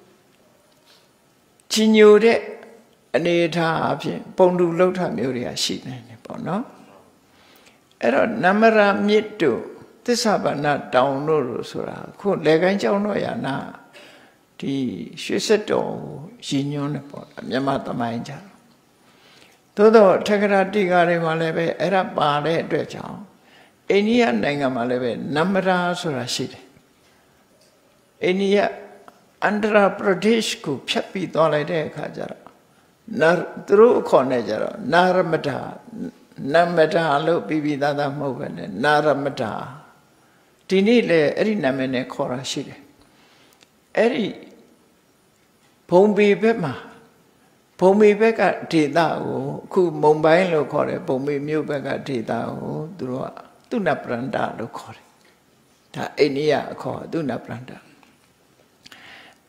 ကြီးညိုတဲ့အနေအထားအဖြစ်ပုံတူလှုပ်ထမျိုးတွေကရှိနေတယ်ပေါ့နော်အဲ့တော့နမရမြစ်တို့သစ္စာပန္နတောင်တို့လို့ဆိုတာခုလေကိုင်းကျောင်းတော်ရနာဒီရွှေစက်တော်ကိုရည်ညွှန်းတယ်ပေါ့မြန်မာသမိုင်းကြသို့တော့ထက္ကရာတိကာတွေမှာလည်းပဲအဲ့ဒါပါတဲ့အတွက်ကြောင့်အိန္ဒိယနိုင်ငံမှာလည်းပဲနမရာဆိုတာရှိတယ်အိန္ဒိယအန္ဒရာပရဒေ့ရှ်ကိုဖြတ်ပြီးသွားလိုက်တဲ့အခါကျတော့သူတို့ခေါ်နေကြတော့နာရမတာနမတာလို့ပြီးသားသားမဟုတ်ပဲနဲ့နာရမတာဒီနေ့လေအဲ့ဒီနာမည်နဲ့ခေါ်တာရှိတယ်အဲ့ဒီဘုံဘီဘက်မှာဘုံဘီဘက်ကဒေသကိုအခုမုံဘိုင်းလို့ခေါ်တယ်ဘုံဘီမြို့ဘက်ကဒေသကိုသူတို့ကသူနာပရန္တလို့ခေါ်တယ်ဒါအိန္ဒိယအခေါ်သူနာပရန္တ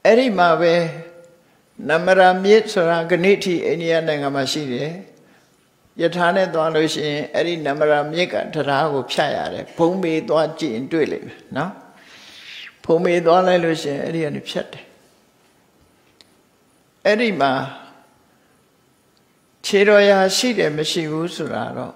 အဲ့ဒီမှာပဲနမရမြစ်ဆိုတာခဏိထိအိန္ဒိယနိုင်ငံမှာရှိတယ်ယထာနဲ့သွားလို့ရှိရင်အဲ့ဒီနမရမြစ်ကတရားကိုဖြတ်ရတယ်ဘုံမေသွားကြည့်ရင်တွေ့လိမ့်မယ်နော်ဘုံမေသွားလိုက်လို့ရှိရင်အဲ့ဒီကနေဖြတ်တယ်အဲ့ဒီမှာခြေတော်ရာရှိတယ်မရှိဘူးဆိုတာတော့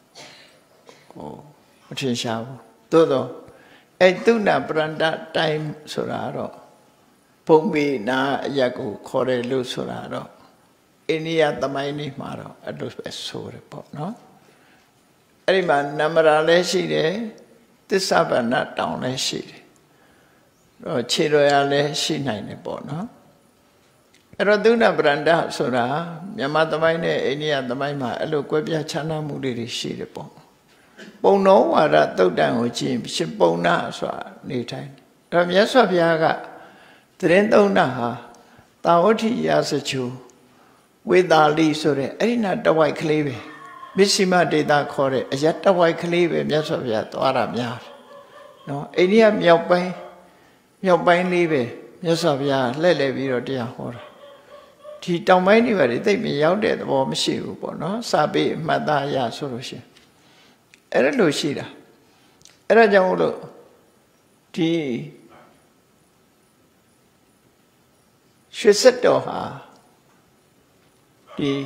မထင်ရှားဘူးသို့တော့အဲ့တုဏပရန္တတိုင်းဆိုတာတော့ဘုံမေနာအရက်ကိုခေါ်တယ်လို့ဆိုတာတော့အိန္ဒိယသမိုင်းလေးမှာတော့အဲ့လိုပဲဆိုတယ်ပေါ့နော်အဲ့ဒီမှာနမရာလည်းရှိတယ်သစ္စာပန္နတောင်လည်းရှိတယ်တော့ခြေတော်ရလည်းရှိနိုင်တယ်ပေါ့နော်အဲ့တော့သုဏပရန္တဆိုတာမြန်မာသမိုင်းနဲ့အိန္ဒိယသမိုင်းမှာအဲ့လိုကွဲပြားခြားနားမှုတွေရှိတယ်ပေါ့ပုံတော်ဝါဒသုတ်တန်ကိုကြည့်ရှင်ပုံနာဆိုတာနေထိုင်တော့မြတ်စွာဘုရားကသတင်းသုံးနာဟာတာဝတိရာစချူဝေသာလိဆိုတဲ့အဲ့ဒီနာတဝိုက်ကလေးပဲမစ္စည်းမဒေတာခေါ်တဲ့အရတဝိုက်ကလေးပဲမြတ်စွာဘုရားသွားတာများတယ်နော်အိန္ဒိယမြောက်ပိုင်းလေးပဲမြတ်စွာဘုရားလှည့်လည်ပြီးတော့တရားဟောတာဒီတောင်ပိုင်းတွေပါသိမရောက်တဲ့သဘောမရှိဘူးပေါ့နော်စာပေအမှတ်သားရဆိုလို့ရှိရင်အဲ့ဒါလို့ရှိတာအဲ့ဒါကြောင့်လို့ဒီရွှေစက်တော်ဟာဒီ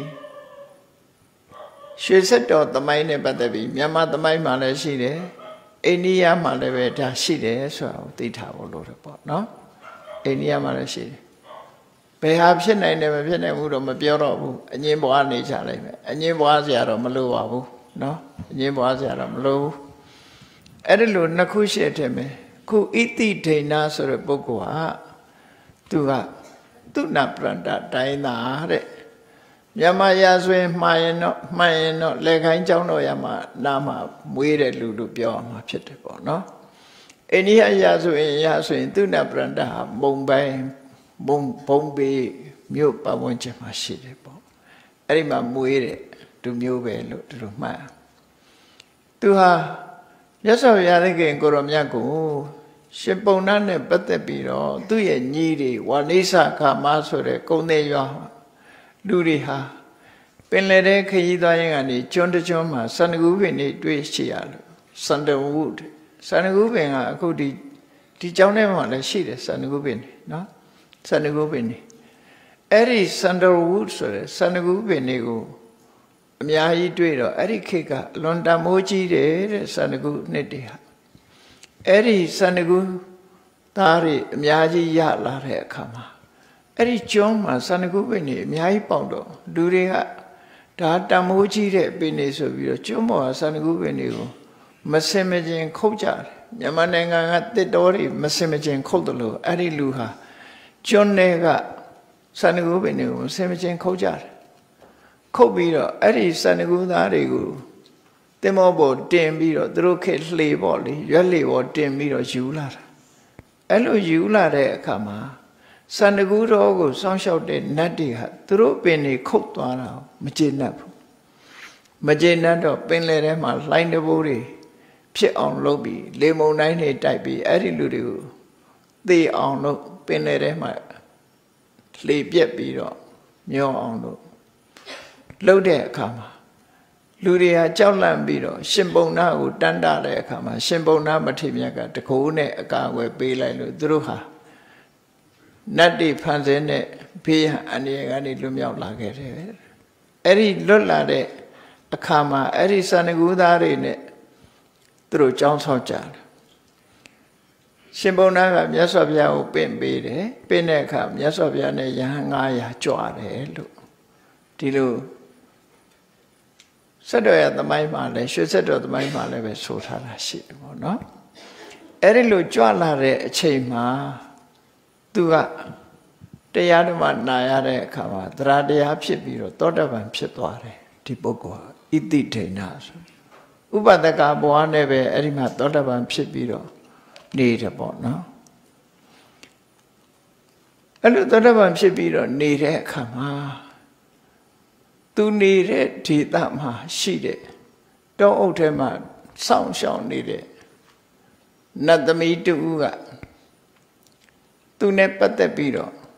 ရွှေစက်တော်သမိုင်းနဲ့ပတ်သက်ပြီးမြန်မာသမိုင်းမှာလည်းရှိတယ်အိန္ဒိယမှာလည်းပဲဒါရှိတယ်ဆိုတာကိုသိထားဖို့လိုတယ်ပေါ့နော်အိန္ဒိယမှာလည်းရှိတယ်ဘယ်ဟာဖြစ်နိုင်တယ်မဖြစ်နိုင်ဘူးတော့မပြောတော့ဘူးအငင်းပွားနေကြလိုက်မယ်အငင်းပွားစရာတော့မလိုပါဘူးနော်အငင်းပွားစရာတော့မလိုဘူးအဲ့ဒီလိုနှစ်ခုရှိတယ်မယ်ခုဣတိဒိဏဆိုတဲ့ပုဂ္ဂိုလ်ဟာသူကသုဏပရန္တတိုင်းသားတဲ့မြန်မာရာဆိုရင်မှားရင်တော့လက်ခိုင်းကျောင်းတော်ရမှာနားမှာမွေးတဲ့လူလို့ပြောရမှာဖြစ်တယ်ပေါ့နော်အိန္ဒိယရာဆိုရင်သုဏပရန္တဟာမုံပိုင်းဘုံပေမြို့ပတ်ဝန်းကျင်မှာရှိတယ်ပေါ့အဲ့ဒီမှာမွေးတဲ့သူမျိုးပဲလို့သူတို့မှတ်သူဟာမြတ်စွာဘုရားသခင်ကိုရောမြတ်ကိုရှင်ပုံနာနဲ့ပတ်သက်ပြီးတော့သူ့ရဲ့ညီတွေဝါနိစ္စခါမဆိုတဲ့ကုန်းသေးရွာလူတွေဟာပင်လယ်ထဲခရီးသွားရင်ကနေကျွန်းတကျွန်းမှာစန္ဒကူးပင်တွေတွေ့ရှိရလို့စန္ဒဝုဒ်စန္ဒကူးပင်ကအခုဒီကျောင်းထဲမှာလည်းရှိတယ်စန္ဒကူးပင်တွေနော်စန္ဒကူးပင်တွေအဲ့ဒီစန္ဒဝုဒ်ဆိုတဲ့စန္ဒကူးပင်တွေကိုအများကြီးတွေ့တော့အဲ့ဒီခေတ်ကအလွန်တမိုးကြီးတယ်တဲ့စန္ဒကူးနှစ်တွေဟာအဲ့ဒီစန္ဒကူးသားတွေအများကြီးရလာတဲ့အခါမှာအဲ့ဒီကျွန်းမှာစန္ဒကူးပင်တွေအများကြီးပေါက်တော့လူတွေကဒါတမိုးကြီးတဲ့ပင်တွေဆိုပြီးတော့ကျွန်းပေါ်ကစန္ဒကူးပင်တွေကိုမစင်မကျင်ခုတ်ကြတယ်မြန်မာနိုင်ငံကတစ်တော်တွေမစင်မကျင်ခုတ်တယ်လို့အဲ့ဒီလူဟာကျွန်းတွေကစန္ဒကူးပင်တွေကိုမစင်မကျင်ခုတ်ကြတယ်ခုတ်ပြီးတော့အဲ့ဒီစန္ဒကူးသားတွေကိုတင်မောပေါ်တင်ပြီးတော့သူတို့ခေတ်လှေပေါ့လေရွက်လှေပေါ်တင်ပြီးတော့ယူလာတာအဲ့လိုယူလာတဲ့အခါမှာစန္ဒကူးတော်ကိုစောင့်ရှောက်တဲ့နတ်တွေဟာသူတို့ပင်တွေခုတ်သွားတာမကျေနပ်ဘူးမကျေနပ်တော့ပင်လယ်ထဲမှာလှိုင်းတဘိုးတွေဖြစ်အောင်လုပ်ပြီးလေမုန်တိုင်းတွေတိုက်ပြီးအဲ့ဒီလူတွေကိုသေအောင်လုပ်ပင်လယ်ထဲမှာလှေပြက်ပြီးတော့မျောအောင်လုပ်တဲ့အခါမှာလူတွေဟာကြောက်လန့်ပြီးတော့ရှင်ပုံနာကိုတန်းတတဲ့အခါမှာရှင်ပုံနာမထေရမြတ်ကတကိုးနဲ့အကာအကွယ်ပေးလိုက်လို့သူတို့ဟာနတ်တွေဖန်ဆင်းတဲ့ဘေးအန္တရာယ်ကနေလွတ်မြောက်လာခဲ့တယ်အဲ့ဒီလွတ်လာတဲ့အခါမှာအဲ့ဒီစန္ဒကူးသားတွေနဲ့သူတို့ကြောင်းဆောက်ကြတယ်ရှင်ပုံနာကမြတ်စွာဘုရားကိုပင့်ပေးတယ်ပင့်တဲ့အခါမြတ်စွာဘုရားနဲ့ယဟန်900ကြွတယ်လို့ဒီလိုဆက်တော်ရသမိုင်းမှာလည်းရွှေဆက်တော်သမိုင်းမှာလည်းပဲဆိုထားတာရှိတယ်ပေါ့နော်အဲ့ဒီလိုကြွလာတဲ့အချိန်မှာသူကတရားဓမ္မနာရတဲ့အခါမှာသရတရားဖြစ်ပြီးတော့သောတပန်ဖြစ်သွားတယ်ဒီပုဂ္ဂိုလ်ဟာဣတိဒိဏဆိုဥပဒကဘဝနဲ့ပဲအဲ့ဒီမှာသောတပန်ဖြစ်ပြီးတော့နေတယ်ပေါ့နော်အဲ့လိုသောတပန်ဖြစ်ပြီးတော့နေတဲ့အခါမှာသူနေတဲ့ဒေသမှာရှိတဲ့တောအုပ်ထဲမှာစောင့်ရှောက်နေတဲ့နတ်သမီးတူကသူနဲ့ပတ်သက်ပြီးတော့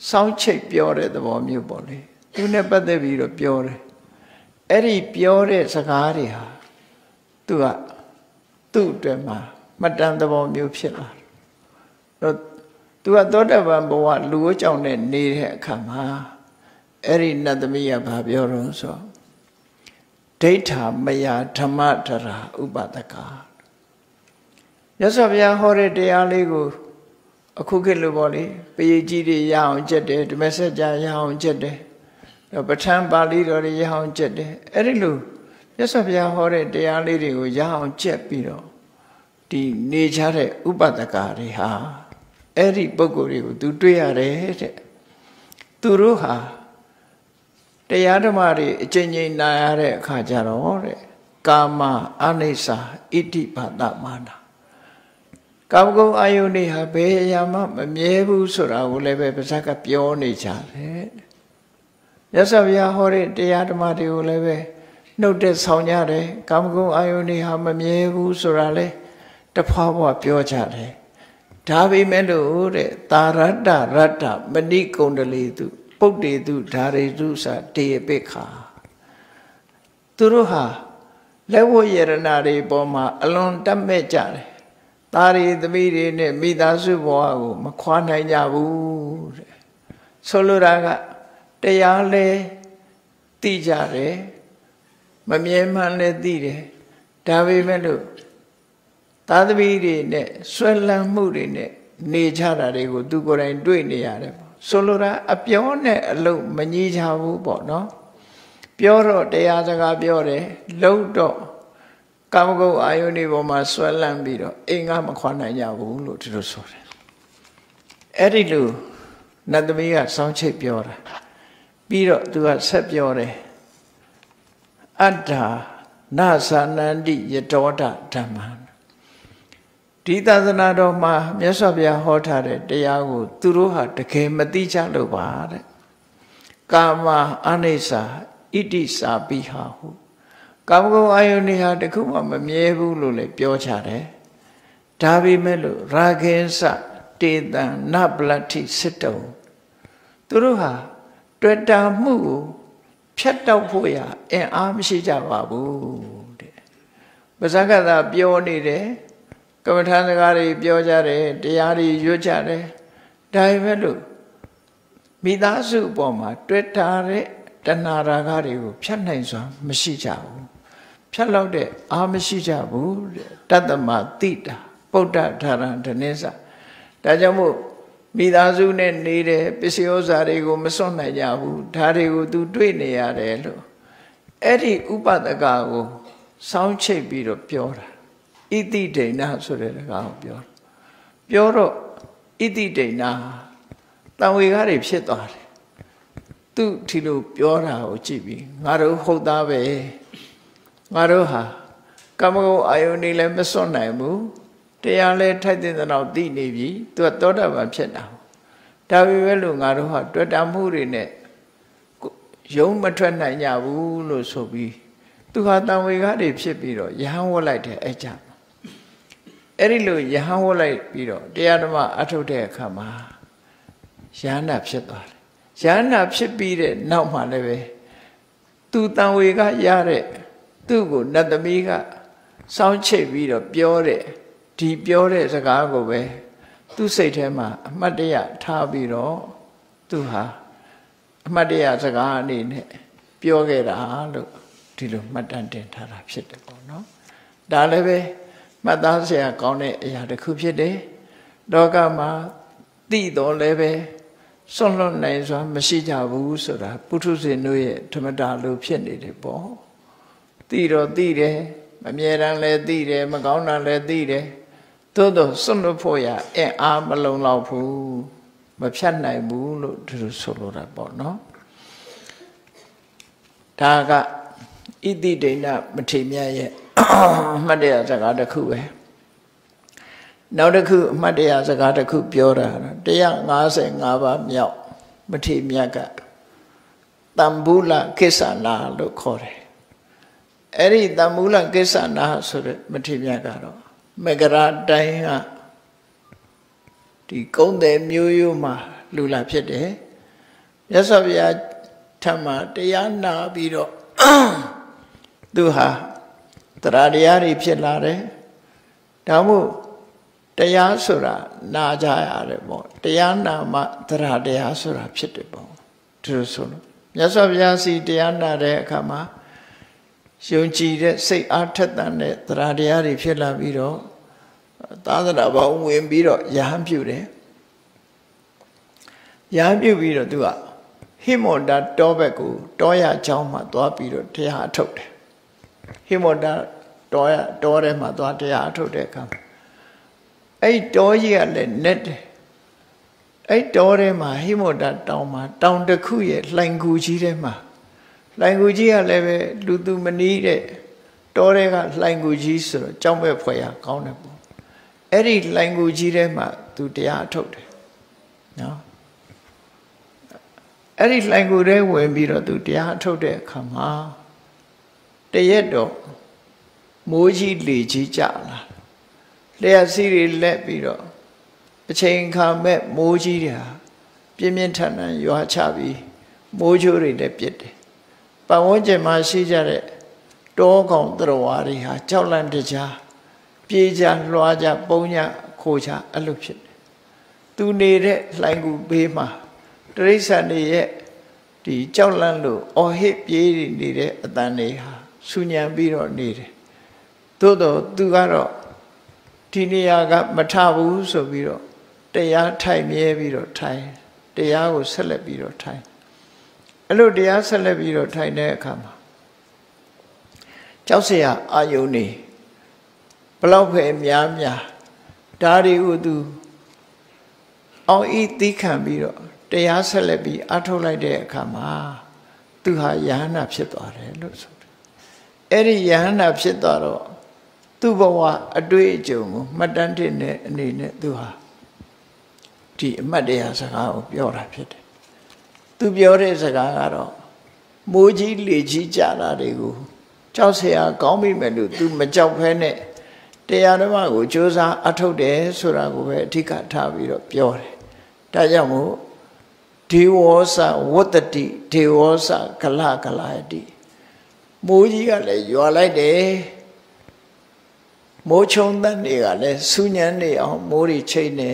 စောင်းချိတ်ပြောတဲ့သဘောမျိုးပေါ့လေသူနဲ့ပတ်သက်ပြီးတော့ပြောတယ်အဲ့ဒီပြောတဲ့စကားတွေဟာသူ့အတွက်မှာမှတ်တမ်းသဘောမျိုးဖြစ်လာတော့သူကသောတပန်ဘဝလူ့ကြောင့်နဲ့နေတဲ့အခါမှာအဲ့ဒီနတ်သမီးကဘာပြောတော့ဆိုဒိဋ္ဌာမယဓမ္မတရာဥပဒကရသော်ဘုရားဟောတဲ့တရားလေးကိုအခုခေတ်လိုပေါ့လေပရိကြီးတွေရအောင်ကျက်တယ်ဓမ္မစကြာရအောင်ကျက်တယ်ပဋ္ဌာန်းပါဠိတော်တွေရအောင်ကျက်တယ်အဲ့ဒီလိုရသော်ဘုရားဟောတဲ့တရားလေးတွေကိုရအောင်ကျက်ပြီးတော့ဒီနေကြတဲ့ဥပဒကတွေဟာအဲ့ဒီပုဂ္ဂိုလ်တွေကိုသူတွေ့ရတယ်တဲ့သူတို့ဟာတရားဓမ္မတွေအကျဉ်းချင်းနာရတဲ့အခါကျတော့တဲ့ကာမအနိစ္စဣတိပါဒမာနကာမဂုဏ်အာယုန်တွေဟာဘယ်အရာမှမမြဲဘူးဆိုတာကိုလည်းပဲပါဇက်ကပြောနေကြတယ်မြတ်စွာဘုရားဟောတဲ့တရားဓမ္မတွေကိုလည်းပဲနှုတ်တဲ့ဆောင်ကြတယ်ကာမဂုဏ်အာယုန်တွေဟာမမြဲဘူးဆိုတာလည်းတဖွာဖွာပြောကြတယ်ဒါပေမဲ့လို့တဲ့သာရတ္တရတ္တမဏိကုန္ဒလေတုပုတ္တေတုဓာရေတုစတေပိခာသူတို့ဟာလက်ဝတ်ယရဏတွေပေါ်မှာအလွန်တက်မဲ့ကြတယ်သားရီသမီးတွေနဲ့မိသားစုဘဝကိုမခွာနိုင်ကြဘူးတဲ့ဆိုလိုတာကတရားလဲသိကြတယ်မမြဲမှန်လဲသိတယ်ဒါပေမဲ့လို့သားသမီးတွေနဲ့ဆွဲလန်းမှုတွေနဲ့နေကြတာတွေကိုသူကိုယ်တိုင်တွေ့နေရတယ်ပေါ့ဆိုလိုတာအပြောနဲ့အလုပ်မညီကြဘူးပေါ့နော်ပြောတော့တရားစကားပြောတယ်လုံးတော့ကာမဂုဏ်အာယုန်ဒီပေါ်မှာဆွဲလန်းပြီးတော့အိမ်ကမခွာနိုင်ကြဘူးလို့ဒီလိုဆိုတယ်အဲ့ဒီလိုနတ်သမီးကစောင်းချိတ်ပြောတာပြီးတော့သူကဆက်ပြောတယ်အတ္ထာနာသနန္တိယတောဒဓမ္မဒီသာသနာတော်မှာမြတ်စွာဘုရားဟောထားတဲ့တရားကိုသူတို့ဟာတကယ်မသိကြလို့ပါတဲ့ကာမအနိစ္စဣတိစာပိဟာဟုကာမဂုဏ်အာယုန်တွေဟာတခုမှမမြဲဘူးလို့လည်းပြောကြတယ်ဒါပေမဲ့လို့ရာခေသတေတံနပလတ္ထိစစ်တုံသူတို့ဟာတွေ့တာမှုကိုဖြတ်တောက်ဖို့ရအင်အားမရှိကြပါဘူးတဲ့ပါဇက်ကသာပြောနေတယ်ကမ္မထာစကားတွေပြောကြတယ်တရားတွေရွတ်ကြတယ်ဒါပေမဲ့လို့မိသားစုအပေါ်မှာတွေ့တာတဲ့တဏှာရာဂတွေကိုဖြတ်နိုင်စွာမရှိကြဘူးဖြတ်လောက်တဲ့အားမရှိကြဘူးတဲ့တတ္တမတိတာပုဒ္ဒဓာရံဓနေစဒါကြောင့်မို့မိသားစုနဲ့နေတဲ့ပစ္စည်းဥစ္စာတွေကိုမစွန့်နိုင်ကြဘူးဒါတွေကိုသူတွေ့နေရတယ်လို့အဲ့ဒီဥပဒကကိုစောင်းချိတ်ပြီးတော့ပြောတာဣတိဒိဏဆိုတဲ့စကားကိုပြောတော့ဣတိဒိဏတန်ဝေကားတွေဖြစ်သွားတယ်သူဒီလိုပြောတာကိုကြည့်ပြီးငါတို့ဟုတ်သားပဲငါတို့ဟာကာမဂုဏ်အာယုန်တွေလည်းမစွန့်နိုင်ဘူးတရားလည်းထိုက်တဲ့တော့သိနေပြီသူကသောတာပန်ဖြစ်တာဒါပေမဲ့လို့ငါတို့ဟာတွေ့တာမှုတွေနဲ့ယုံမထွက်နိုင်ကြဘူးလို့ဆိုပြီးသူဟာတန်ဝေကားတွေဖြစ်ပြီးတော့ယဟန်ဝတ်လိုက်တယ်အဲ့ကြအဲ့ဒီလိုယဟန်ဝတ်လိုက်ပြီးတော့တရားဓမ္မအထုတ်တဲ့အခါမှာယဟန္တာဖြစ်သွားတယ်ယဟန္တာဖြစ်ပြီးတဲ့နောက်မှလည်းပဲသူတန်ဝေကရတဲ့သူ့ကိုနတ်သမီးကစောင်းချိတ်ပြီးတော့ပြောတဲ့ဒီပြောတဲ့စကားကိုပဲသူ့စိတ်ထဲမှာအမှတ်တရထားပြီးတော့သူဟာအမှတ်တရစကားအနေနဲ့ပြောခဲ့တာလို့ဒီလိုမှတ်တမ်းတင်ထားတာဖြစ်တယ်ပေါ့နော်ဒါလည်းပဲမှတ်သားစရာကောင်းတဲ့အရာတစ်ခုဖြစ်တယ်လောကမှာသိတော်လည်းပဲစွန့်လွတ်နိုင်စွာမရှိကြဘူးဆိုတာပုထုဇဉ်တို့ရဲ့ဓမ္မတာလို့ဖြစ်နေတယ်ပေါ့သိတော့သိတယ်မမြဲတမ်းလည်းသိတယ်မကောင်းတာလည်းသိတယ်သို့တော့စွန့်လွတ်ဖို့ရအင်အားမလုံလောက်ဘူးမဖြတ်နိုင်ဘူးလို့ဒီလိုဆိုလိုတာပေါ့နော်ဒါကဣတိဒိဏမထေမြတ်ရဲ့အမှတ်တရစကားတစ်ခုပဲနောက်တစ်ခုအမှတ်တရစကားတစ်ခုပြောတာ155ပါးမြောက်မထေမြတ်ကတမ္ဗုလကိစ္ဆနာလို့ခေါ်တယ်အဲ့ဒီတမ္ဗုလကိစ္ဆနာဆိုတဲ့မထေမြတ်ကတော့မကရာတိုင်းကဒီကုန်းတယ်မျိုးရိုးမှာလူလာဖြစ်တယ်မြတ်စွာဘုရားထံမှာတရားနာပြီးတော့သူဟာတရားတရားတွေဖြစ်လာတယ်ဒါမို့တရားဆိုတာနာကြရတယ်ပေါ့တရားနာမှတရားဆိုတာဖြစ်တယ်ပေါ့ဒီလိုဆိုလို့မြတ်စွာဘုရားစီတရားနာတဲ့အခါမှာယုံကြည်တဲ့စိတ်အားထက်သန်တဲ့တရားတရားတွေဖြစ်လာပြီးတော့သာသနာပေါင်းဝင်ပြီးတော့ယဟန်ပြုတယ်ယဟန်ပြုပြီးတော့သူကဟိမန္တာတောဘက်ကိုတောရကျောင်းမှာသွားပြီးတော့တရားထုတ်တယ်ဟိမန္တာတောထဲမှာသွားတရားထုတ်တဲ့အခါအဲ့တောကြီးကလည်းနဲ့တယ်အဲ့တောထဲမှာဟိမန္တာတောင်မှာတောင်တစ်ခုရဲ့လှိုင်ကူကြီးထဲမှာလှိုင်ကူကြီးကလည်းပဲလူသူမနီးတဲ့တောထဲကလှိုင်ကူကြီးဆိုတော့ကြောင်းပဲဖွယ်ရကောင်းတယ်ပေါ့အဲ့ဒီလှိုင်ကူကြီးထဲမှာသူတရားထုတ်တယ်နော်အဲ့ဒီလှိုင်ကူထဲဝင်ပြီးတော့သူတရားထုတ်တဲ့အခါမှာတရက်တော့မိုးကြီးလေကြီးကြလာလျှက်စီးတွေလက်ပြီးတော့အချိန်ခါမဲ့မိုးကြီးတွေဟာပြင်းပြင်းထန်ထန်ရွာချပြီးမိုးချိုးတွေလည်းပြစ်တယ်ပတ်ဝန်းကျင်မှာရှိကြတဲ့တောကောင်သရဝါတွေဟာကြောက်လန့်တကြားပြေးကြလွှားကြပုံညခိုးကြအဲ့လိုဖြစ်တယ်သူနေတဲ့လှိုင်ကူဘေးမှာတိရစ္ဆာန်တွေရဲ့ဒီကြောက်လန့်လို့အော်ဟစ်ပြေးနေတဲ့အတန်တွေဟာဆူညံပြီးတော့နေတယ်သို့တော့သူကတော့ဒီနေရာကမထဘူးဆိုပြီးတော့တရားထိုင်မြဲပြီးတော့ထိုင်တရားကိုဆက်လက်ပြီးတော့ထိုင်အဲ့လိုတရားဆက်လက်ပြီးတော့ထိုင်တဲ့အခါမှာကြောက်စရာအာယုန်နေဘလောက်ပဲများဒါတွေကိုသူအောင်ဤသီးခံပြီးတော့တရားဆက်လက်ပြီးအထုတ်လိုက်တဲ့အခါမှာသူဟာယဟန္တာဖြစ်သွားတယ်လို့ဆိုတယ်အဲ့ဒီယဟန္တာဖြစ်သွားတော့သူ့ဘဝအတွေ့အကြုံကိုမှတ်တမ်းတင်တဲ့အနေနဲ့သူဟာဒီအမှတ်တရားစကားကိုပြောတာဖြစ်တယ်သူပြောတဲ့စကားကတော့မိုးကြီးလေကြီးကြတာတွေကိုကြောက်เสียကောင်းပြီမဲ့လို့သူမကြောက်ဖဲနဲ့တရားဓမ္မကိုကြိုးစားအထုတ်တယ်ဆိုတာကိုပဲအဓိကထားပြီးတော့ပြောတယ်ဒါကြောင့်မို့ဒေဝောစဝတ္တတိဒေဝောစကလကလယတိမိုးကြီးကလည်းရွာလိုက်တယ်မိုးချုံတတ်တွေကလည်းဆူညံနေအောင်မိုးတွေချိန်နေ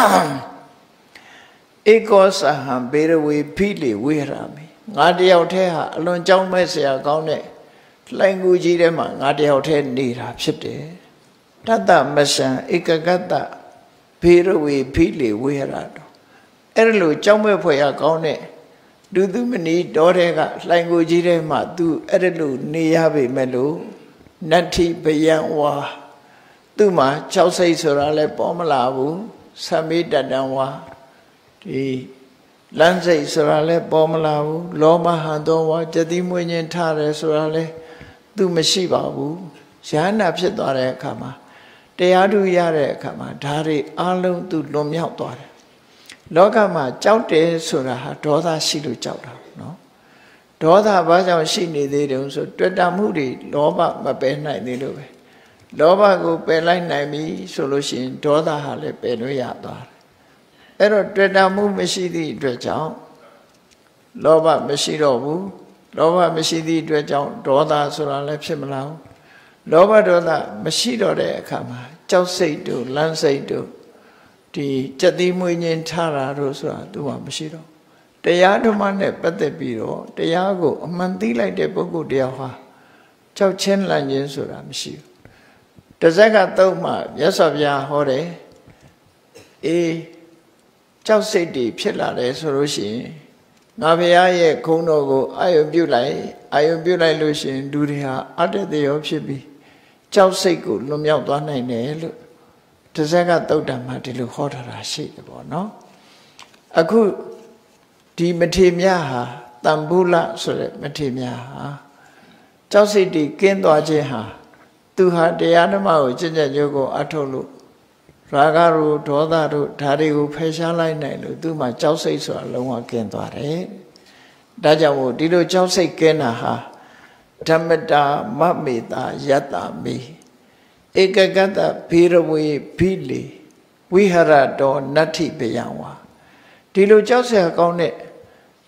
ဧကောစဟံဘေရဝေဖိလေဝေရမိငါတယောက်တည်းဟာအလွန်ကြောက်မဲ့စရာကောင်းတဲ့လှိုင်ကူကြီးထဲမှာငါတယောက်တည်းနေတာဖြစ်တယ်တတ္တမရှံဧကကတ္တဘေရဝေဖိလေဝေရတောအဲ့လိုကြောက်မဲ့ဖွယ်ရကောင်းတဲ့လူသူမနီတောထဲကလှိုင်ကူကြီးထဲမှာသူအဲ့လိုနေရပေမဲ့လို့နတ္ထိဘယံဝါသူ့မှာကြောက်စိတ်ဆိုတာလည်းပေါ်မလာဘူးသမေတ္တံဝါဒီလမ်းစိတ်ဆိုတာလည်းပေါ်မလာဘူးလောမဟံသောဝါကြတိမွေးခြင်းထားတယ်ဆိုတာလည်းသူမရှိပါဘူးယဟန္တာဖြစ်သွားတဲ့အခါမှာတရားဓုရတဲ့အခါမှာဒါတွေအလုံးသူလွန်မြောက်သွားတယ်လောကမှာကြောက်တယ်ဆိုတာဟာဒေါသရှိလို့ကြောက်တာနော်ဒေါသဘာကြောင့်ရှိနေသေးတယ်ဆိုတွေ့တာမှုတွေလောဘမပယ်နိုင်သေးလို့ပဲလောဘကိုပယ်လိုက်နိုင်ပြီဆိုလို့ရှိရင်ဒေါသဟာလည်းပယ်လို့ရသွားတယ်အဲ့တော့တွေ့တာမှုမရှိသည့်အတွက်ကြောင့်လောဘမရှိတော့ဘူးလောဘမရှိသည့်အတွက်ကြောင့်ဒေါသဆိုတာလည်းဖြစ်မလာဘူးလောဘဒေါသမရှိတော့တဲ့အခါမှာကြောက်စိတ်တို့လမ်းစိတ်တို့ဒီကြက်သီးမွေးခြင်းထားတာတို့ဆိုတာသူကမရှိတော့တရားဓမ္မနဲ့ပတ်သက်ပြီးတော့တရားကိုအမှန်သိလိုက်တဲ့ပုဂ္ဂိုလ်တရားဟာကြောက်ချင်းလန့်ခြင်းဆိုတာမရှိဘူးတစ်စက်ကသုံးမှမြတ်စွာဘုရားဟောတယ်အေးကြောက်စိတ်တွေဖြစ်လာတယ်ဆိုလို့ရှိရင်ငါဘုရားရဲ့ခုံတော်ကိုအာယုပြုလိုက်လို့ရှိရင်လူတွေဟာအတ္တတရောဖြစ်ပြီးကြောက်စိတ်ကိုလွန်မြောက်သွားနိုင်တယ်လို့တစ်စက်ကသုတ်တံမှာဒီလိုဟောထားတာရှိတယ်ပေါ့နော်အခုဒီမထေမြတ်ဟာတံပုလဆိုတဲ့မထေမြတ်ဟာကြောက်စိတ်တွေကင်းသွားခြင်းဟာသူဟာတရားဓမ္မကိုကျင့်ကြံကြိုးကိုအထုတ်လို့ရာဂတို့ဒေါသတို့ဓာတ်တွေကိုဖယ်ရှားလိုက်နိုင်လို့သူ့မှာကြောက်စိတ်ဆိုတာလုံးဝကင်းသွားတယ်ဒါကြောင့်မို့ဒီလိုကြောက်စိတ်ကင်းတာဟာဓမ္မတာမမေတာယတ္တမေဧကကတ္တဘေရဝေဖိလေဝိဟရတောနတ္ထိပယံဝါဒီလိုကြောက်စရာကောင်းတဲ့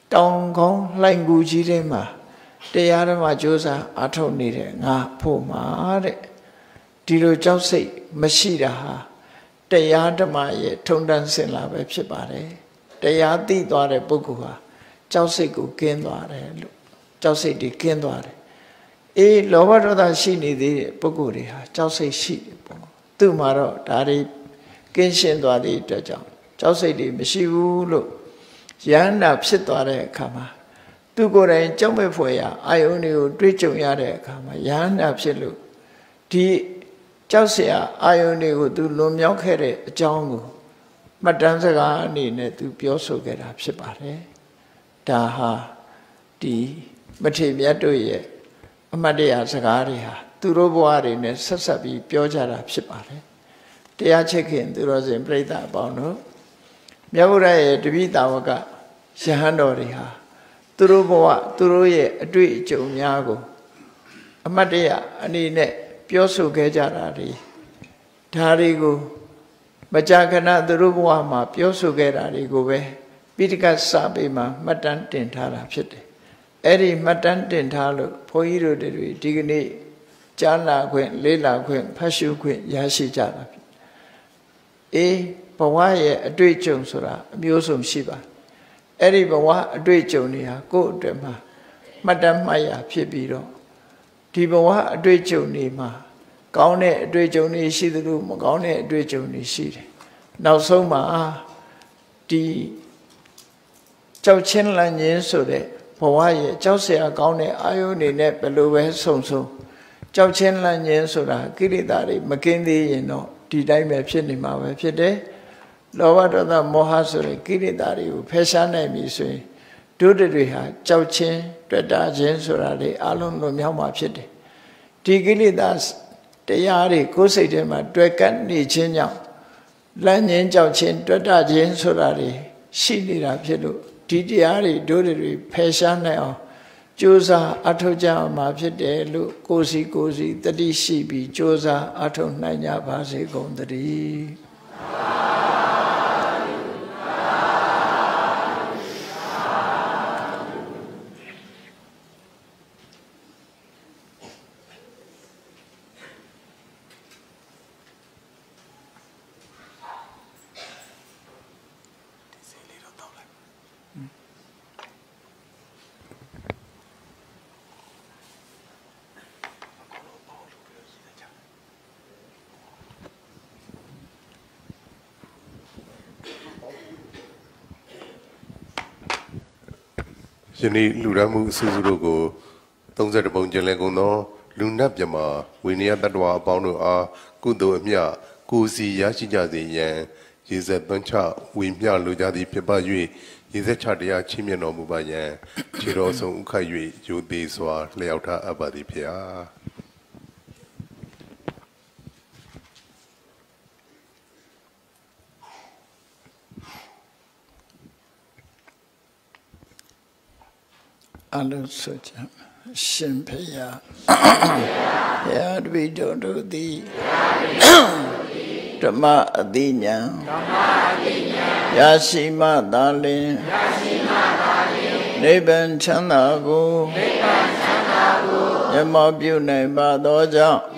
တောင်ကောင်းလှိုင်ကူကြီးထဲမှာတရားဓမ္မကြိုးစားအားထုတ်နေတဲ့ငါဖို့မှာတဲ့ဒီလိုကြောက်စိတ်မရှိတာဟာတရားဓမ္မရဲ့ထုံတန်းစင်လာပဲဖြစ်ပါတယ်တရားသိသွားတဲ့ပုဂ္ဂိုလ်ဟာကြောက်စိတ်ကိုကင်းသွားတယ်လို့ကြောက်စိတ်တွေကင်းသွားတယ်အေးလောဘဒေါသရှိနေသေးတဲ့ပုဂ္ဂိုလ်တွေဟာကြောက်စိတ်ရှိတယ်ပေါ့သူ့မှာတော့ဒါတွေကင်းရှင်းသွားတဲ့အတွက်ကြောင့်ကြောက်စိတ်တွေမရှိဘူးလို့ယန္တာဖြစ်သွားတဲ့အခါမှာသူကိုယ်တိုင်ကြောက်မဲ့ဖွယ်ရာအာယုန်တွေကိုတွေးကြုံရတဲ့အခါမှာယန္တာဖြစ်လို့ဒီကြောက်เสียအာယုန်တွေကိုသူလွန်မြောက်ခဲ့တဲ့အကြောင်းကိုမှတ်တမ်းစကားအနေနဲ့သူပြောဆိုခဲ့တာဖြစ်ပါတယ်ဒါဟာဒီမထေမြတ်တို့ရဲ့အမှတ်တရစကားတွေဟာသူတို့ဘဝတွေနဲ့ဆက်ဆက်ပြီးပြောကြတာဖြစ်ပါတယ်တရားချစ်ခင်သူတော်စင်ပြိဿအပေါင်းတို့မြတ်ဗုဒ္ဓရဲ့တပိတာဝကယဟန်တော်တွေဟာသူတို့ဘဝသူတို့ရဲ့အတွေ့အကြုံများကိုအမှတ်တရအနေနဲ့ပြောဆိုခဲ့ကြတာတွေဒါတွေကိုမကြာခဏသူတို့ဘဝမှာပြောဆိုခဲ့တာတွေကိုပဲပိဋကစာပေမှာမှတ်တမ်းတင်ထားတာဖြစ်တယ်အဲ့ဒီမှတ်တမ်းတင်ထားလို့ဘုန်းကြီးတို့တွေဒီကနေ့ကြားနာခွင့်လေ့လာခွင့်ဖတ်ရှုခွင့်ရရှိကြတာဖြစ်အေးဘဝရဲ့အတွေ့အကြုံဆိုတာအမျိုးစုံရှိပါအဲ့ဒီဘဝအတွေ့အကြုံတွေဟာကိုယ့်အတွက်မှာမှတ်တမ်းမှတ်ရဖြစ်ပြီးတော့ဒီဘဝအတွေ့အကြုံတွေမှာကောင်းတဲ့အတွေ့အကြုံတွေရှိသလိုမကောင်းတဲ့အတွေ့အကြုံတွေရှိတယ်နောက်ဆုံးမှာဒီကြောက်ချင်းလန့်ခြင်းဆိုတဲ့ဘဝရဲ့ကြောက်เสียကောင်းတဲ့အာယုန်တွေနဲ့ဘယ်လိုပဲဆုံကြောက်ချင်းလန့်ခြင်းဆိုတာကိလေသာတွေမကင်းသေးရင်တော့ဒီတိုင်းပဲဖြစ်နေမှာပဲဖြစ်တယ်လောဘဒေါသမောဟဆိုတဲ့ကိလေသာတွေကိုဖယ်ရှားနိုင်ပြီဆိုရင်တို့တွေဟာကြောက်ချင်းတွေ့တာခြင်းဆိုတာတွေအလုံးလွန်မြောက်မှာဖြစ်တယ်ဒီကိလေသာတရားတွေကိုယ်စိတ်ထဲမှာတွေ့ကပ်နေခြင်းကြောင့်လန့်ငင်းကြောက်ခြင်းတွေ့တာခြင်းဆိုတာတွေရှိနေတာဖြစ်လို့ဒီတရားတွေတို့တွေဖယ်ရှားနိုင်အောင်ကြိုးစားအထောက်ကြမှာဖြစ်တယ်လို့ကိုယ်စီတတိရှိပြီးကြိုးစားအထောက်နိုင်ကြပါစေကုန်သတည်းယနေ့လူရမှုအစုစုတို့ကို30ပုံကျင်လည်ကုန်သောလူနတ်မြမဝိနည်းတ္တဝါအပေါင်းတို့အားကုသိုလ်အမြကိုယ်စီရရှိကြစေရန်ရေစက်သွန်းချဝေမျှလိုကြသည်ဖြစ်ပါ၍ရေစက်ချတရားချီးမြှင့်တော်မူပါယံခြေတော်ဆုံးဥခတ်၍ရိုသေစွာလျှောက်ထားအပ်ပါသည်ဖေဟာအလုံးစုံရှင်ဖေယရာတပိတော်တို့သည်ဓမ္မအတိညာရရှိမှသာလင်နိဗ္ဗာန်ချမ်းသာကိုမျက်မှောက်ပြုနိုင်ပါသောကြောင့်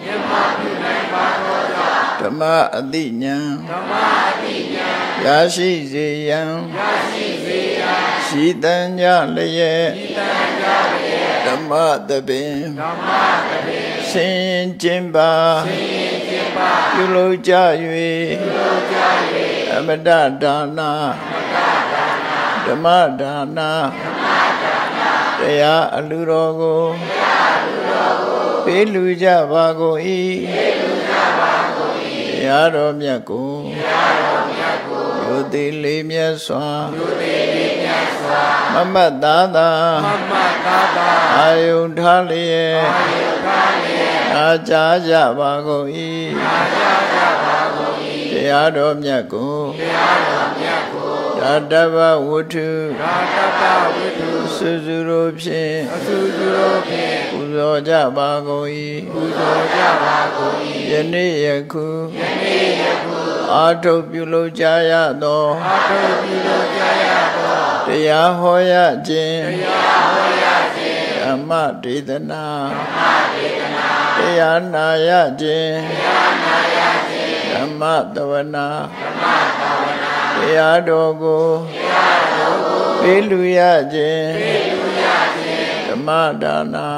ဓမ္မအတိညာရရှိစေရန်ရှိတန်ကြလျက်ဓမ္မသဘင်ဆင်ကျင်ပါပြုလုပ်ကြ၍အမတဒါနာဓမ္မဒါနာတရားအလူတော်ကိုပေးလူကြပါကုန်၏တရားတော်မြတ်ကိုယုတိလေးမြတ်စွာမမတ်သာသာအာယုထားလျက်အာကြားကြပါကုန်၏တရားတော်မြတ်ကိုဓာတဗဝတ္ထုစုစုတို့ဖြင့်ပူဇော်ကြပါကုန်၏ယနေ့ယခုအာထုတ်ပြုလုပ်ကြရသောတတရားဟောရခြင်းဓမ္မဒေသနာတရားနာရခြင်းဓမ္မတဝနာတရားတော်ကိုပေးလူရခြင်းဓမ္မဒါနာ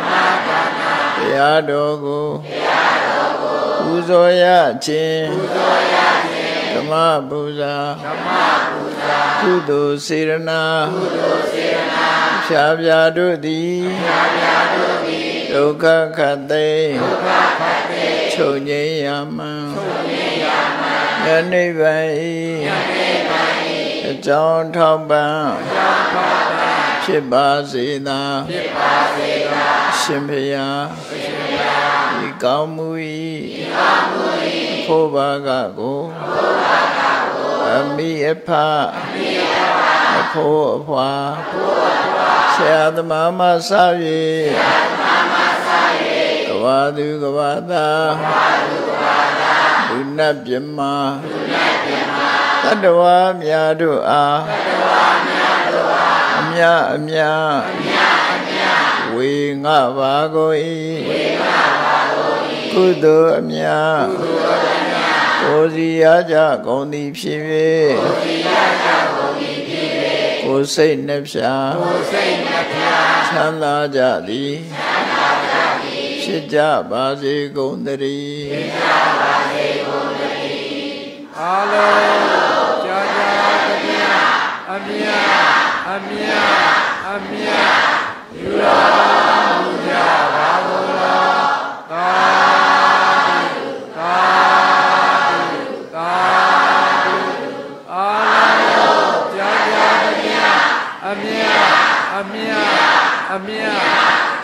တရားတော်ကိုပူဇော်ရခြင်းဓမ္မပူဇာကုသိုလ်စေရနာဖြာဖြာတို့သည်ဒုက္ခခတ်သိချုပ်ငြိမ်းရမှန်ယနေ့ပိုင်အကြောင်းထောက်ပံ့ဖြစ်ပါစေသာရှင်ဘုရားဒီကောင်းမှု၏ဖို့ဘာကကိုအမိအဖအဖို့အဖွာဆရာသမားမဆ၍ကဘာသူကဘာသာလူနတ်ပြမတတ္တဝါများတို့အားအမြအမြဝေငါပါကို၏ကုသိုလ်အမြကိုစီရကြကုန်သည်ဖြစ်၍ကိုစိတ်နှဖျားချမ်းသာကြသည်ဖြစ်ကြပါစေကုန်သတည်းအားလုံးကြာကြာကြပြအမြအမြအမြယူရမူကြပါဘုရားသာသာသာအားလုံးကြာကြာကြပြအမြအမြအမြ